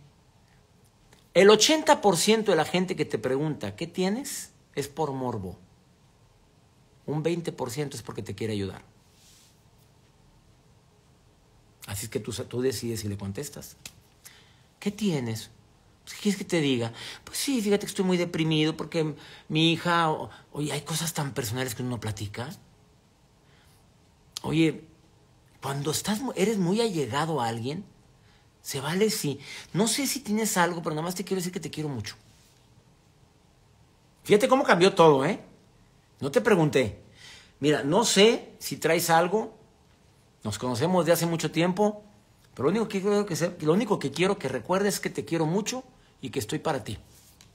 El ochenta por ciento de la gente que te pregunta, ¿qué tienes? Es por morbo. Un veinte por ciento es porque te quiere ayudar. Así es que tú, tú decides si le contestas. ¿Qué tienes? Pues, ¿qué quieres que te diga? Pues sí, fíjate que estoy muy deprimido porque mi hija... Oye, hay cosas tan personales que uno no platica. Oye, cuando estás, eres muy allegado a alguien, se vale si... No sé si tienes algo, pero nada más te quiero decir que te quiero mucho. Fíjate cómo cambió todo, ¿eh? No te pregunté. Mira, no sé si traes algo... Nos conocemos de hace mucho tiempo, pero lo único que quiero que, sea, lo único que quiero que recuerdes es que te quiero mucho y que estoy para ti.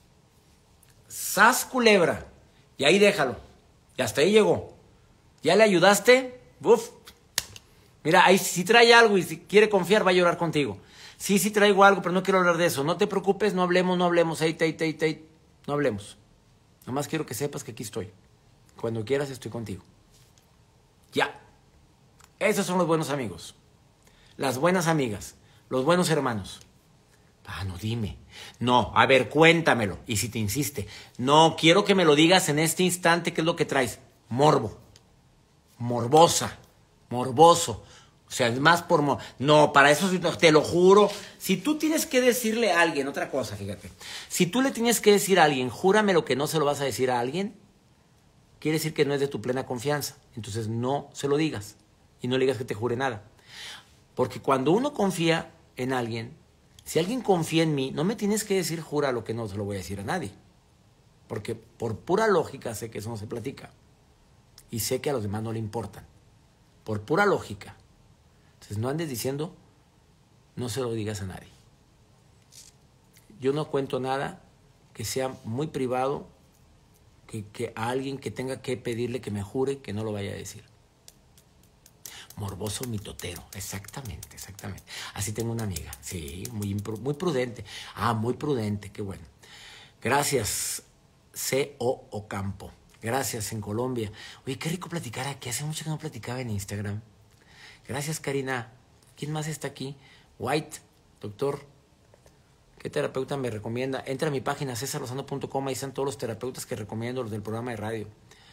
¡Sas, culebra! Y ahí déjalo. Y hasta ahí llegó. ¿Ya le ayudaste? ¡Uf! Mira, ahí si trae algo y si quiere confiar va a llorar contigo. Sí, sí traigo algo, pero no quiero hablar de eso. No te preocupes, no hablemos, no hablemos. Ahí, ahí, ahí, ahí. No hablemos. Nada más quiero que sepas que aquí estoy. Cuando quieras estoy contigo. Ya. Esos son los buenos amigos, las buenas amigas, los buenos hermanos. Ah, no, dime. No, a ver, cuéntamelo. Y si te insiste, no, quiero que me lo digas en este instante, ¿qué es lo que traes? Morbo, morbosa, morboso. O sea, es más por... Mor no, para eso te lo juro. Si tú tienes que decirle a alguien, otra cosa, fíjate. Si tú le tienes que decir a alguien, júrame lo que no se lo vas a decir a alguien, quiere decir que no es de tu plena confianza. Entonces no se lo digas. Y no le digas que te jure nada. Porque cuando uno confía en alguien, si alguien confía en mí, no me tienes que decir jura lo que no se lo voy a decir a nadie. Porque por pura lógica sé que eso no se platica. Y sé que a los demás no le importan. Por pura lógica. Entonces no andes diciendo, no se lo digas a nadie. Yo no cuento nada que sea muy privado, que, que a alguien que tenga que pedirle que me jure que no lo vaya a decir. Morboso mitotero, exactamente, exactamente. Así tengo una amiga, sí, muy, muy prudente. Ah, muy prudente, qué bueno. Gracias, C O Ocampo. Gracias, en Colombia. Oye, qué rico platicar aquí. Hace mucho que no platicaba en Instagram. Gracias, Karina. ¿Quién más está aquí? White, doctor. ¿Qué terapeuta me recomienda? Entra a mi página cesar lozano punto com. Ahí están todos los terapeutas que recomiendo, los del programa de radio.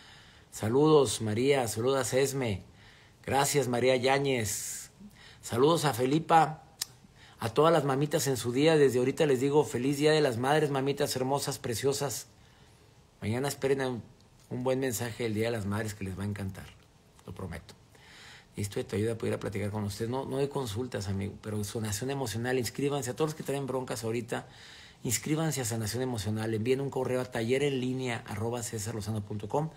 Saludos, María. Saludos a Esme. Gracias, María Yáñez. Saludos a Felipa. A todas las mamitas en su día. Desde ahorita les digo feliz Día de las Madres, mamitas hermosas, preciosas. Mañana esperen un, un buen mensaje del Día de las Madres que les va a encantar. Lo prometo. Esto te ayuda a poder platicar con ustedes. No, no doy consultas, amigo, pero sanación emocional. Inscríbanse. A todos los que traen broncas ahorita, inscríbanse a sanación emocional. Envíen un correo a taller en línea arroba cesar lozano punto com.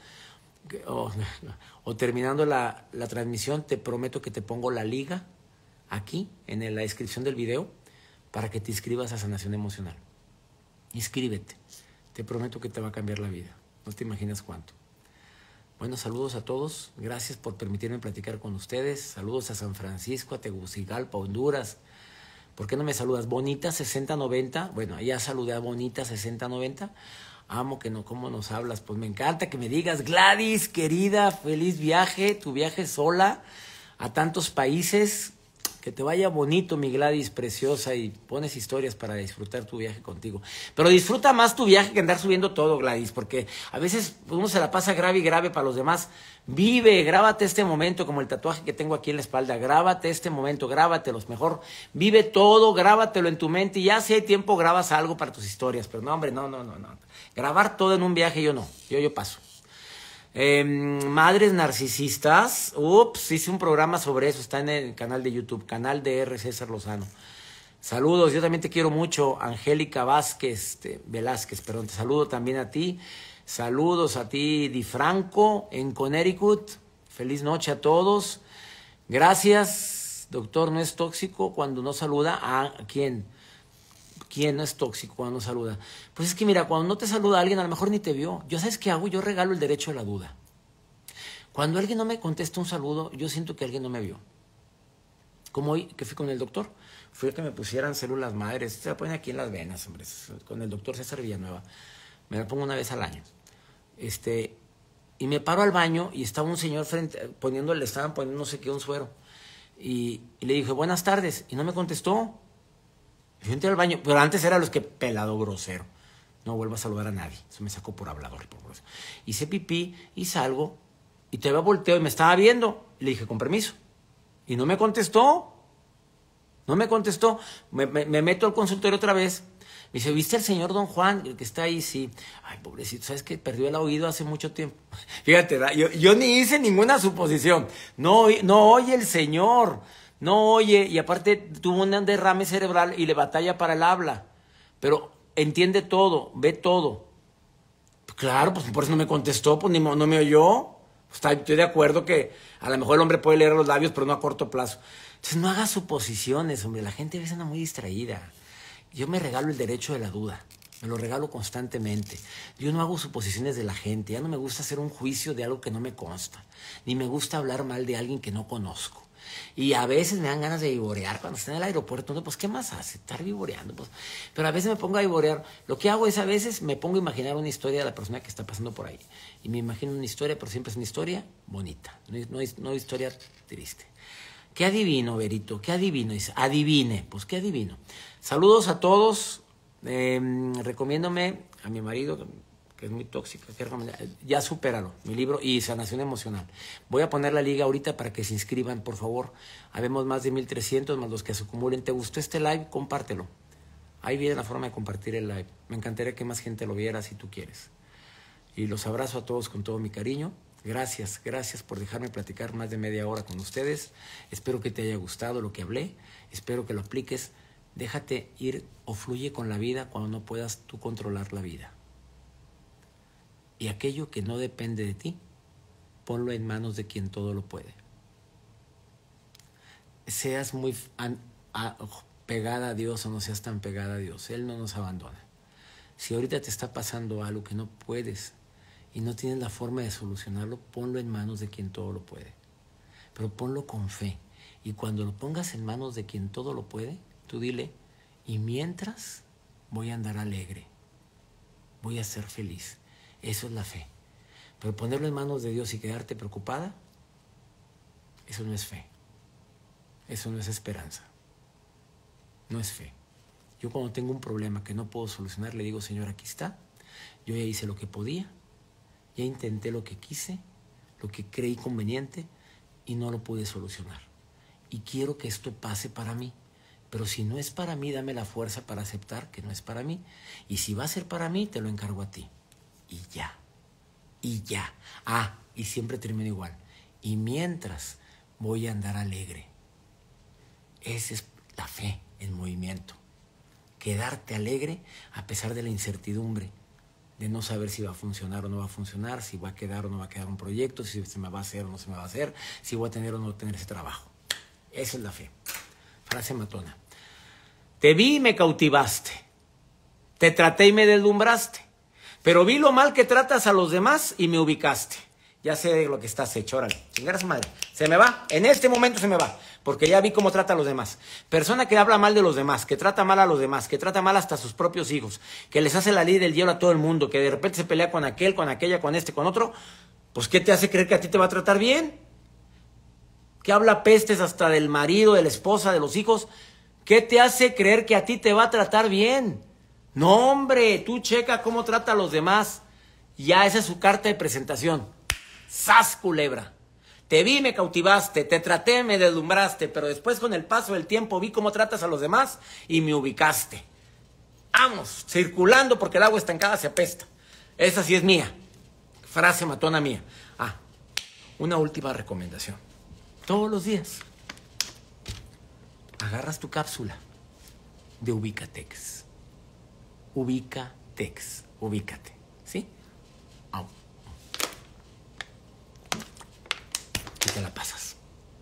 O, o terminando la, la transmisión, te prometo que te pongo la liga aquí en la descripción del video para que te inscribas a sanación emocional. Inscríbete. Te prometo que te va a cambiar la vida. No te imaginas cuánto. Bueno, saludos a todos. Gracias por permitirme platicar con ustedes. Saludos a San Francisco, a Tegucigalpa, Honduras. ¿Por qué no me saludas? Bonita sesenta noventa. Bueno, ya saludé a Bonita sesenta noventa. Amo que no, cómo nos hablas. Pues me encanta que me digas, Gladys, querida, feliz viaje. Tu viaje sola a tantos países. Que te vaya bonito, mi Gladys, preciosa, y pones historias para disfrutar tu viaje contigo. Pero disfruta más tu viaje que andar subiendo todo, Gladys, porque a veces uno se la pasa grave y grave para los demás. Vive, grábate este momento, como el tatuaje que tengo aquí en la espalda. Grábate este momento, grábatelos mejor. Vive todo, grábatelo en tu mente, y ya si hay tiempo grabas algo para tus historias. Pero no, hombre, no, no, no, no. Grabar todo en un viaje yo no, yo, yo paso. Eh, madres narcisistas, ups, hice un programa sobre eso, está en el canal de YouTube, canal de R. César Lozano. Saludos, yo también te quiero mucho, Angélica Vázquez, te, Velázquez, perdón, te saludo también a ti. Saludos a ti, Di Franco, en Connecticut. Feliz noche a todos. Gracias, doctor, ¿no es tóxico cuando no saluda? ¿A quién? ¿Quién no es tóxico cuando no saluda? Pues es que mira, cuando no te saluda alguien, a lo mejor ni te vio. ¿Yo sabes qué hago? Yo regalo el derecho a la duda. Cuando alguien no me contesta un saludo, yo siento que alguien no me vio. Como hoy que fui con el doctor, fui a que me pusieran células madres. Se la ponen aquí en las venas, hombre. Con el doctor César Villanueva. Me la pongo una vez al año. Este, y me paro al baño y estaba un señor frente, poniendo, le estaban poniendo no sé qué, un suero. Y, y le dije, buenas tardes. Y no me contestó. Yo entré al baño, pero antes era los que pelado grosero. No vuelvo a saludar a nadie. Eso me sacó por hablador y por grosero. Hice pipí y salgo y te veo volteo y me estaba viendo. Le dije, con permiso. Y no me contestó. No me contestó. Me, me, me meto al consultorio otra vez. Me dice, ¿viste al señor Don Juan? El que está ahí, sí. Ay, pobrecito, ¿sabes qué? Perdió el oído hace mucho tiempo. Fíjate, yo, yo ni hice ninguna suposición. No, no oye el señor. No oye, y aparte tuvo un derrame cerebral y le batalla para el habla. Pero entiende todo, ve todo. Claro, pues por eso no me contestó, pues ni, no me oyó. Está, estoy de acuerdo que a lo mejor el hombre puede leer los labios, pero no a corto plazo. Entonces no hagas suposiciones, hombre. La gente a veces anda muy distraída. Yo me regalo el derecho de la duda. Me lo regalo constantemente. Yo no hago suposiciones de la gente. Ya no me gusta hacer un juicio de algo que no me consta. Ni me gusta hablar mal de alguien que no conozco. Y a veces me dan ganas de vivorear cuando está en el aeropuerto. ¿No? Pues, ¿qué más hace? Estar vivoreando. Pues. Pero a veces me pongo a vivorear. Lo que hago es, a veces me pongo a imaginar una historia de la persona que está pasando por ahí. Y me imagino una historia, pero siempre es una historia bonita. No es, no es, no es historia triste. ¿Qué adivino, Berito? ¿Qué adivino? Dice, adivine. Pues, ¿qué adivino? Saludos a todos. Eh, recomiéndome a mi marido, que es muy tóxico. Ya supéralo, mi libro y sanación emocional. Voy a poner la liga ahorita para que se inscriban, por favor. Habemos más de mil trescientos, más los que se acumulen. ¿Te gustó este live? Compártelo. Ahí viene la forma de compartir el live. Me encantaría que más gente lo viera si tú quieres. Y los abrazo a todos con todo mi cariño. Gracias, gracias por dejarme platicar más de media hora con ustedes. Espero que te haya gustado lo que hablé. Espero que lo apliques. Déjate ir o fluye con la vida cuando no puedas tú controlar la vida. Y aquello que no depende de ti, ponlo en manos de quien todo lo puede. Seas muy an, a, pegada a Dios o no seas tan pegada a Dios, Él no nos abandona. Si ahorita te está pasando algo que no puedes y no tienes la forma de solucionarlo, ponlo en manos de quien todo lo puede. Pero ponlo con fe. Y cuando lo pongas en manos de quien todo lo puede, tú dile, y mientras voy a andar alegre, voy a ser feliz. Eso es la fe. Pero ponerlo en manos de Dios y quedarte preocupada, eso no es fe. Eso no es esperanza. No es fe. Yo cuando tengo un problema que no puedo solucionar, le digo, Señor, aquí está. Yo ya hice lo que podía, ya intenté lo que quise, lo que creí conveniente y no lo pude solucionar. Y quiero que esto pase para mí. Pero si no es para mí, dame la fuerza para aceptar que no es para mí. Y si va a ser para mí, te lo encargo a ti. Y ya. Y ya. Ah, y siempre termino igual. Y mientras voy a andar alegre. Esa es la fe en movimiento. Quedarte alegre a pesar de la incertidumbre. De no saber si va a funcionar o no va a funcionar, si va a quedar o no va a quedar un proyecto, si se me va a hacer o no se me va a hacer, si voy a tener o no tener ese trabajo. Esa es la fe. Frase matona. Te vi y me cautivaste. Te traté y me deslumbraste. Pero vi lo mal que tratas a los demás y me ubicaste. Ya sé de lo que estás hecho, órale. Chingar a su madre. Se me va. En este momento se me va. Porque ya vi cómo trata a los demás. Persona que habla mal de los demás, que trata mal a los demás, que trata mal hasta a sus propios hijos, que les hace la ley del hielo a todo el mundo, que de repente se pelea con aquel, con aquella, con este, con otro. Pues, ¿qué te hace creer que a ti te va a tratar bien? Que habla pestes hasta del marido, de la esposa, de los hijos. ¿Qué te hace creer que a ti te va a tratar bien? No, hombre, tú checa cómo trata a los demás. Ya esa es su carta de presentación. ¡Sas, culebra! Te vi, me cautivaste, te traté, me deslumbraste, pero después con el paso del tiempo vi cómo tratas a los demás y me ubicaste. Vamos, circulando porque el agua estancada se apesta. Esa sí es mía. Frase matona mía. Ah, una última recomendación. Todos los días agarras tu cápsula de Ubicatex. Ubicatex. Ubícate. ¿Sí? Au. Y te la pasas.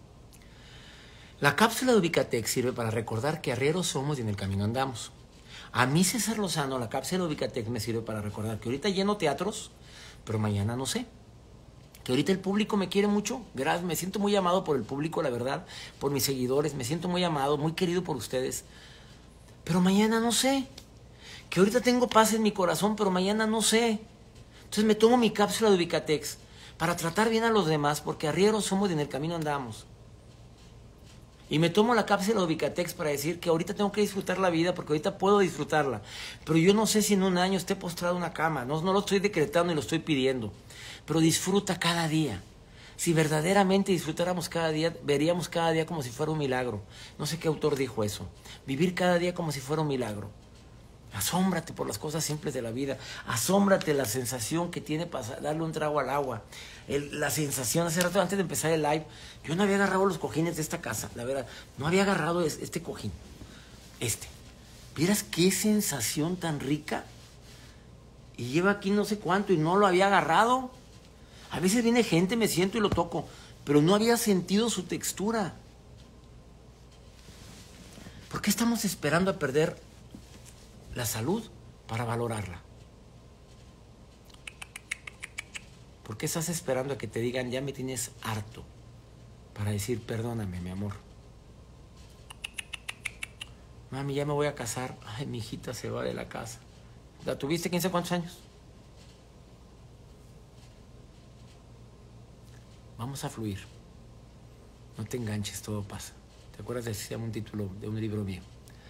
La cápsula de Ubicatex sirve para recordar que arrieros somos y en el camino andamos. A mí, César Lozano, la cápsula de Ubicatex me sirve para recordar que ahorita lleno teatros, pero mañana no sé. Que ahorita el público me quiere mucho, gracias, me siento muy amado por el público, la verdad, por mis seguidores, me siento muy amado, muy querido por ustedes, pero mañana no sé, que ahorita tengo paz en mi corazón, pero mañana no sé, entonces me tomo mi cápsula de Ubicatex para tratar bien a los demás, porque arrieros somos y en el camino andamos, y me tomo la cápsula de Ubicatex para decir que ahorita tengo que disfrutar la vida, porque ahorita puedo disfrutarla, pero yo no sé si en un año esté postrado en una cama, no, no lo estoy decretando y lo estoy pidiendo. Pero disfruta cada día. Si verdaderamente disfrutáramos cada día, veríamos cada día como si fuera un milagro. No sé qué autor dijo eso. Vivir cada día como si fuera un milagro. Asómbrate por las cosas simples de la vida. Asómbrate la sensación que tiene para darle un trago al agua. El, la sensación, hace rato antes de empezar el live, yo no había agarrado los cojines de esta casa, la verdad. No había agarrado es, este cojín. Este. ¿Vieras qué sensación tan rica? Y lleva aquí no sé cuánto y no lo había agarrado. A veces viene gente, me siento y lo toco, pero no había sentido su textura. ¿Por qué estamos esperando a perder la salud para valorarla? ¿Por qué estás esperando a que te digan, ya me tienes harto, para decir, perdóname, mi amor? Mami, ya me voy a casar. Ay, mi hijita se va de la casa. ¿La tuviste quién sabe cuántos años? Vamos a fluir. No te enganches, todo pasa. ¿Te acuerdas de ese un título de un libro mío?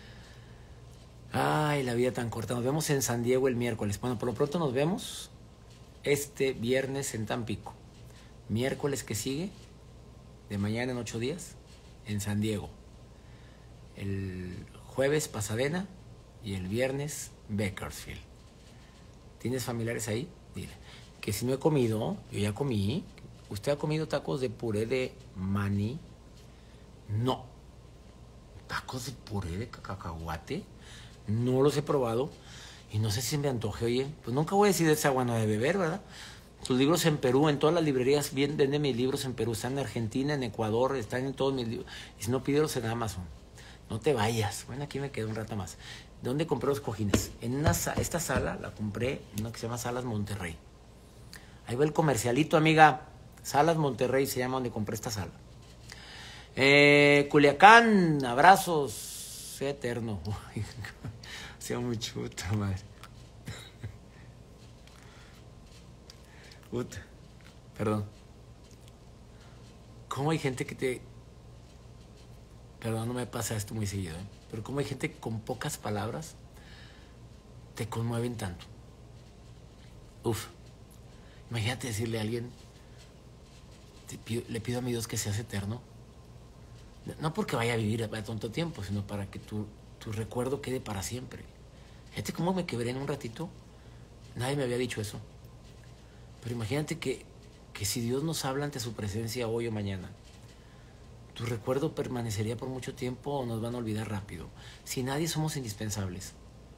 Ay, la vida tan corta. Nos vemos en San Diego el miércoles. Bueno, por lo pronto nos vemos este viernes en Tampico. Miércoles que sigue, de mañana en ocho días, en San Diego. El jueves Pasadena y el viernes Bakersfield. ¿Tienes familiares ahí? Dile. Que si no he comido, yo ya comí. ¿Usted ha comido tacos de puré de maní? No. ¿Tacos de puré de cacahuate? No los he probado. Y no sé si me antoje. Oye, pues nunca voy a decir de esa agua no de beber, ¿verdad? Tus libros en Perú, en todas las librerías, bien, venden mis libros en Perú. Están en Argentina, en Ecuador, están en todos mis libros. Y si no, pídelos en Amazon. No te vayas. Bueno, aquí me quedo un rato más. ¿Dónde compré los cojines? En una, esta sala la compré en una que se llama Salas Monterrey. Ahí va el comercialito, amiga. Salas Monterrey se llama donde compré esta sala. Eh, Culiacán, abrazos. Sea eterno. Sea muy chuta, madre. Puta. Perdón. ¿Cómo hay gente que te... Perdón, no me pasa esto muy seguido, ¿eh? Pero cómo hay gente que con pocas palabras te conmueven tanto. Uf. Imagínate decirle a alguien, te pido, le pido a mi Dios que seas eterno. No porque vaya a vivir a tanto tiempo, sino para que tu, tu recuerdo quede para siempre. Fíjate cómo me quebré en un ratito. Nadie me había dicho eso. Pero imagínate que, que si Dios nos habla ante su presencia hoy o mañana, tu recuerdo permanecería por mucho tiempo o nos van a olvidar rápido. Si nadie somos indispensables.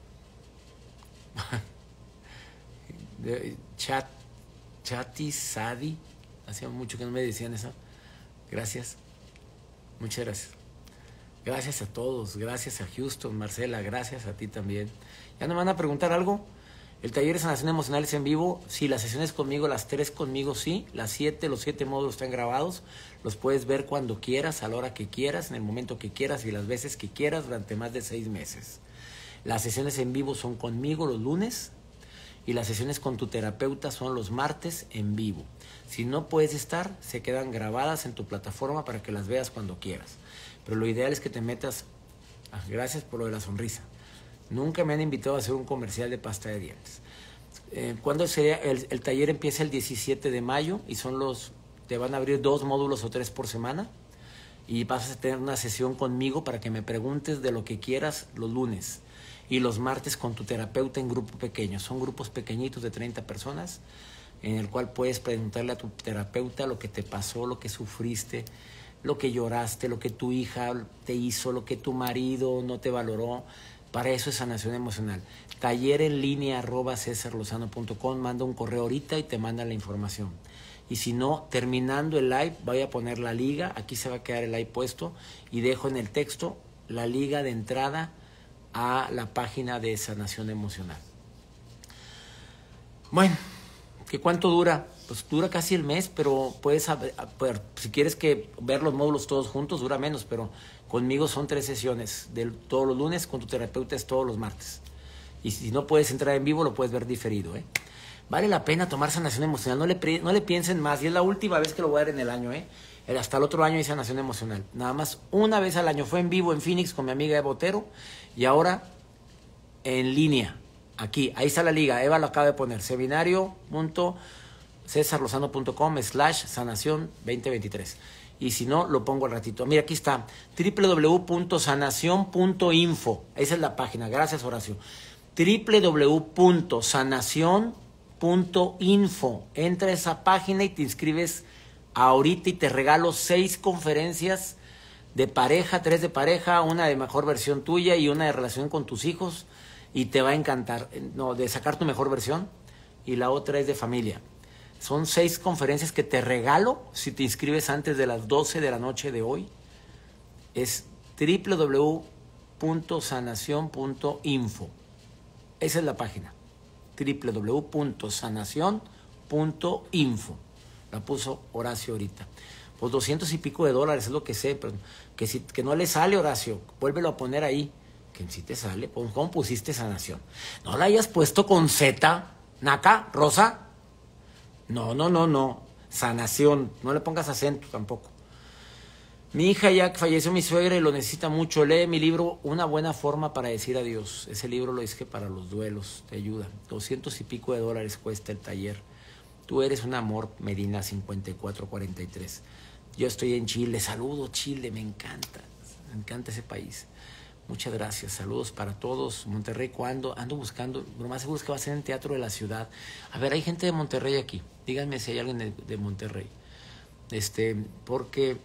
Chat, Chati, Sadi, hacía mucho que no me decían eso. Gracias. Muchas gracias. Gracias a todos. Gracias a Houston, Marcela. Gracias a ti también. ¿Ya no me van a preguntar algo? El taller de sanación emocional es en vivo. Sí, las sesiones conmigo, las tres conmigo, sí. Las siete, los siete módulos están grabados. Los puedes ver cuando quieras, a la hora que quieras, en el momento que quieras y las veces que quieras durante más de seis meses. Las sesiones en vivo son conmigo los lunes y las sesiones con tu terapeuta son los martes en vivo. Si no puedes estar, se quedan grabadas en tu plataforma para que las veas cuando quieras. Pero lo ideal es que te metas... Ah, gracias por lo de la sonrisa. Nunca me han invitado a hacer un comercial de pasta de dientes. Eh, ¿Cuándo sería? El, el taller empieza el diecisiete de mayo y son los... Te van a abrir dos módulos o tres por semana y vas a tener una sesión conmigo para que me preguntes de lo que quieras los lunes. Y los martes con tu terapeuta en grupo pequeño. Son grupos pequeñitos de treinta personas en el cual puedes preguntarle a tu terapeuta lo que te pasó, lo que sufriste, lo que lloraste, lo que tu hija te hizo, lo que tu marido no te valoró. Para eso es sanación emocional. Taller en línea arroba cesar lozano punto com. Manda un correo ahorita y te manda la información. Y si no, terminando el live, voy a poner la liga. Aquí se va a quedar el live puesto y dejo en el texto la liga de entrada a la página de sanación emocional. Bueno, ¿qué cuánto dura? Pues dura casi el mes, pero puedes, ver, si quieres que ver los módulos todos juntos, dura menos, pero conmigo son tres sesiones, de todos los lunes, con tu terapeuta es todos los martes. Y si no puedes entrar en vivo, lo puedes ver diferido, ¿eh? Vale la pena tomar sanación emocional, no le, no le piensen más, y es la última vez que lo voy a dar en el año, ¿eh? Hasta el otro año hay sanación emocional, nada más una vez al año. Fue en vivo en Phoenix con mi amiga Eva Otero, y ahora en línea, aquí, ahí está la liga, Eva lo acaba de poner, seminario punto cesar lozano punto com slash sanación veinte veintitrés. Y si no, lo pongo al ratito. Mira, aquí está, doble u doble u doble u punto sanación punto info. Esa es la página. Gracias, Horacio. doble u doble u doble u punto sanación punto info. Entra a esa página y te inscribes ahorita y te regalo seis conferencias de pareja, tres de pareja, una de mejor versión tuya y una de relación con tus hijos. Y te va a encantar. No, de sacar tu mejor versión. Y la otra es de familia. Son seis conferencias que te regalo si te inscribes antes de las doce de la noche de hoy. Es doble u doble u doble u punto sanación punto info. Esa es la página. doble u doble u doble u punto sanación punto info. La puso Horacio ahorita. Pues doscientos y pico de dólares es lo que sé, pero que, si, que no le sale, Horacio, vuélvelo a poner ahí. Que si te sale, ¿cómo pusiste sanación? No la hayas puesto con Z, Naca, Rosa. No, no, no, no. Sanación. No le pongas acento tampoco. Mi hija ya falleció mi suegra y lo necesita mucho. Lee mi libro, Una buena forma para decir adiós. Ese libro lo hice para los duelos. Te ayuda. Doscientos y pico de dólares cuesta el taller. Tú eres un amor, Medina cincuenta y cuatro cuarenta y tres. Yo estoy en Chile. Saludo, Chile. Me encanta. Me encanta ese país. Muchas gracias, saludos para todos. Monterrey, ¿cuándo? Ando buscando, lo más seguro es que va a ser en Teatro de la Ciudad. A ver, hay gente de Monterrey aquí. Díganme si hay alguien de, de Monterrey. Este, porque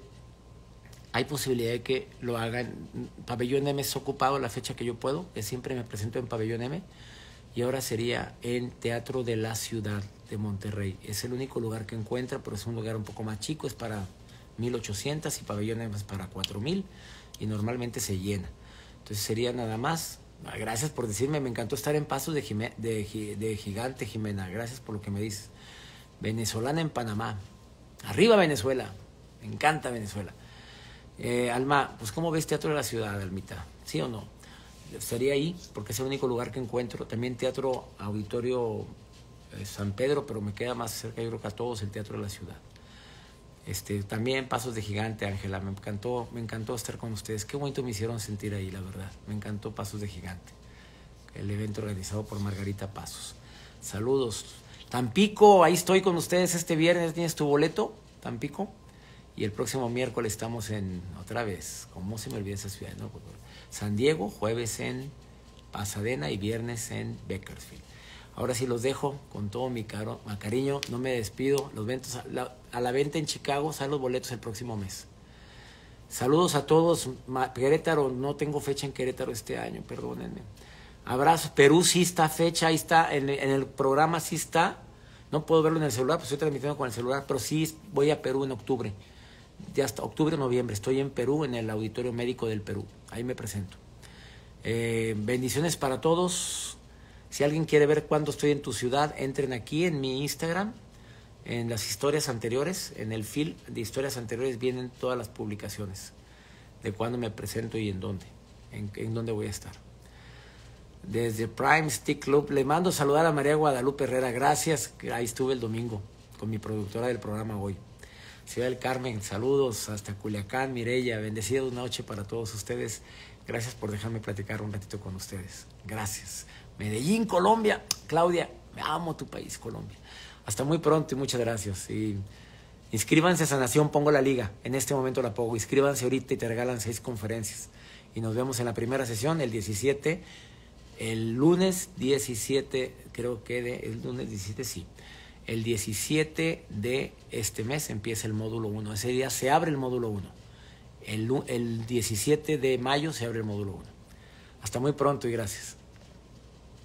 hay posibilidad de que lo hagan. Pabellón M es ocupado la fecha que yo puedo, que siempre me presento en Pabellón M. Y ahora sería en Teatro de la Ciudad de Monterrey. Es el único lugar que encuentra, pero es un lugar un poco más chico, es para mil ochocientos y Pabellón M es para cuatro mil y normalmente se llena. Entonces sería nada más. Gracias por decirme, me encantó estar en Pasos de, Jime, de, de Gigante, Jimena. Gracias por lo que me dices. Venezolana en Panamá. Arriba Venezuela. Me encanta Venezuela. Eh, Alma, pues ¿cómo ves Teatro de la Ciudad, Almita? ¿Sí o no? Estaría ahí porque es el único lugar que encuentro. También Teatro Auditorio eh, San Pedro, pero me queda más cerca, yo creo que a todos, el Teatro de la Ciudad. Este, también Pasos de Gigante, Ángela, me encantó, me encantó estar con ustedes. Qué bonito me hicieron sentir ahí, la verdad. Me encantó Pasos de Gigante, el evento organizado por Margarita Pasos. Saludos. Tampico, ahí estoy con ustedes este viernes. ¿Tienes tu boleto, Tampico? Y el próximo miércoles estamos en, otra vez, ¿cómo se me olvida esa ciudad, no? San Diego, jueves en Pasadena y viernes en Bakersfield. Ahora sí los dejo con todo mi, caro, mi cariño, no me despido. Los ventos a la, a la venta en Chicago, salen los boletos el próximo mes. Saludos a todos. Querétaro, no tengo fecha en Querétaro este año, perdónenme. Abrazos. Perú sí está fecha, ahí está, en, en el programa sí está. No puedo verlo en el celular, pues estoy transmitiendo con el celular, pero sí voy a Perú en octubre. Ya hasta octubre o noviembre. Estoy en Perú, en el Auditorio Médico del Perú. Ahí me presento. Eh, bendiciones para todos. Si alguien quiere ver cuándo estoy en tu ciudad, entren aquí en mi Instagram, en las historias anteriores, en el feed de historias anteriores vienen todas las publicaciones de cuándo me presento y en dónde, en, en dónde voy a estar. Desde Prime Stick Club, le mando saludar a María Guadalupe Herrera, gracias, ahí estuve el domingo con mi productora del programa hoy. Ciudad del Carmen, saludos hasta Culiacán, Mireya, bendecida noche para todos ustedes. Gracias por dejarme platicar un ratito con ustedes. Gracias. Medellín, Colombia. Claudia, me amo tu país, Colombia. Hasta muy pronto y muchas gracias. Y inscríbanse a Sanación, pongo la liga. En este momento la pongo. Inscríbanse ahorita y te regalan seis conferencias. Y nos vemos en la primera sesión, el diecisiete, el lunes diecisiete, creo que de, el lunes diecisiete, sí. El diecisiete de este mes empieza el módulo uno. Ese día se abre el módulo uno. El, el diecisiete de mayo se abre el módulo uno. Hasta muy pronto y gracias.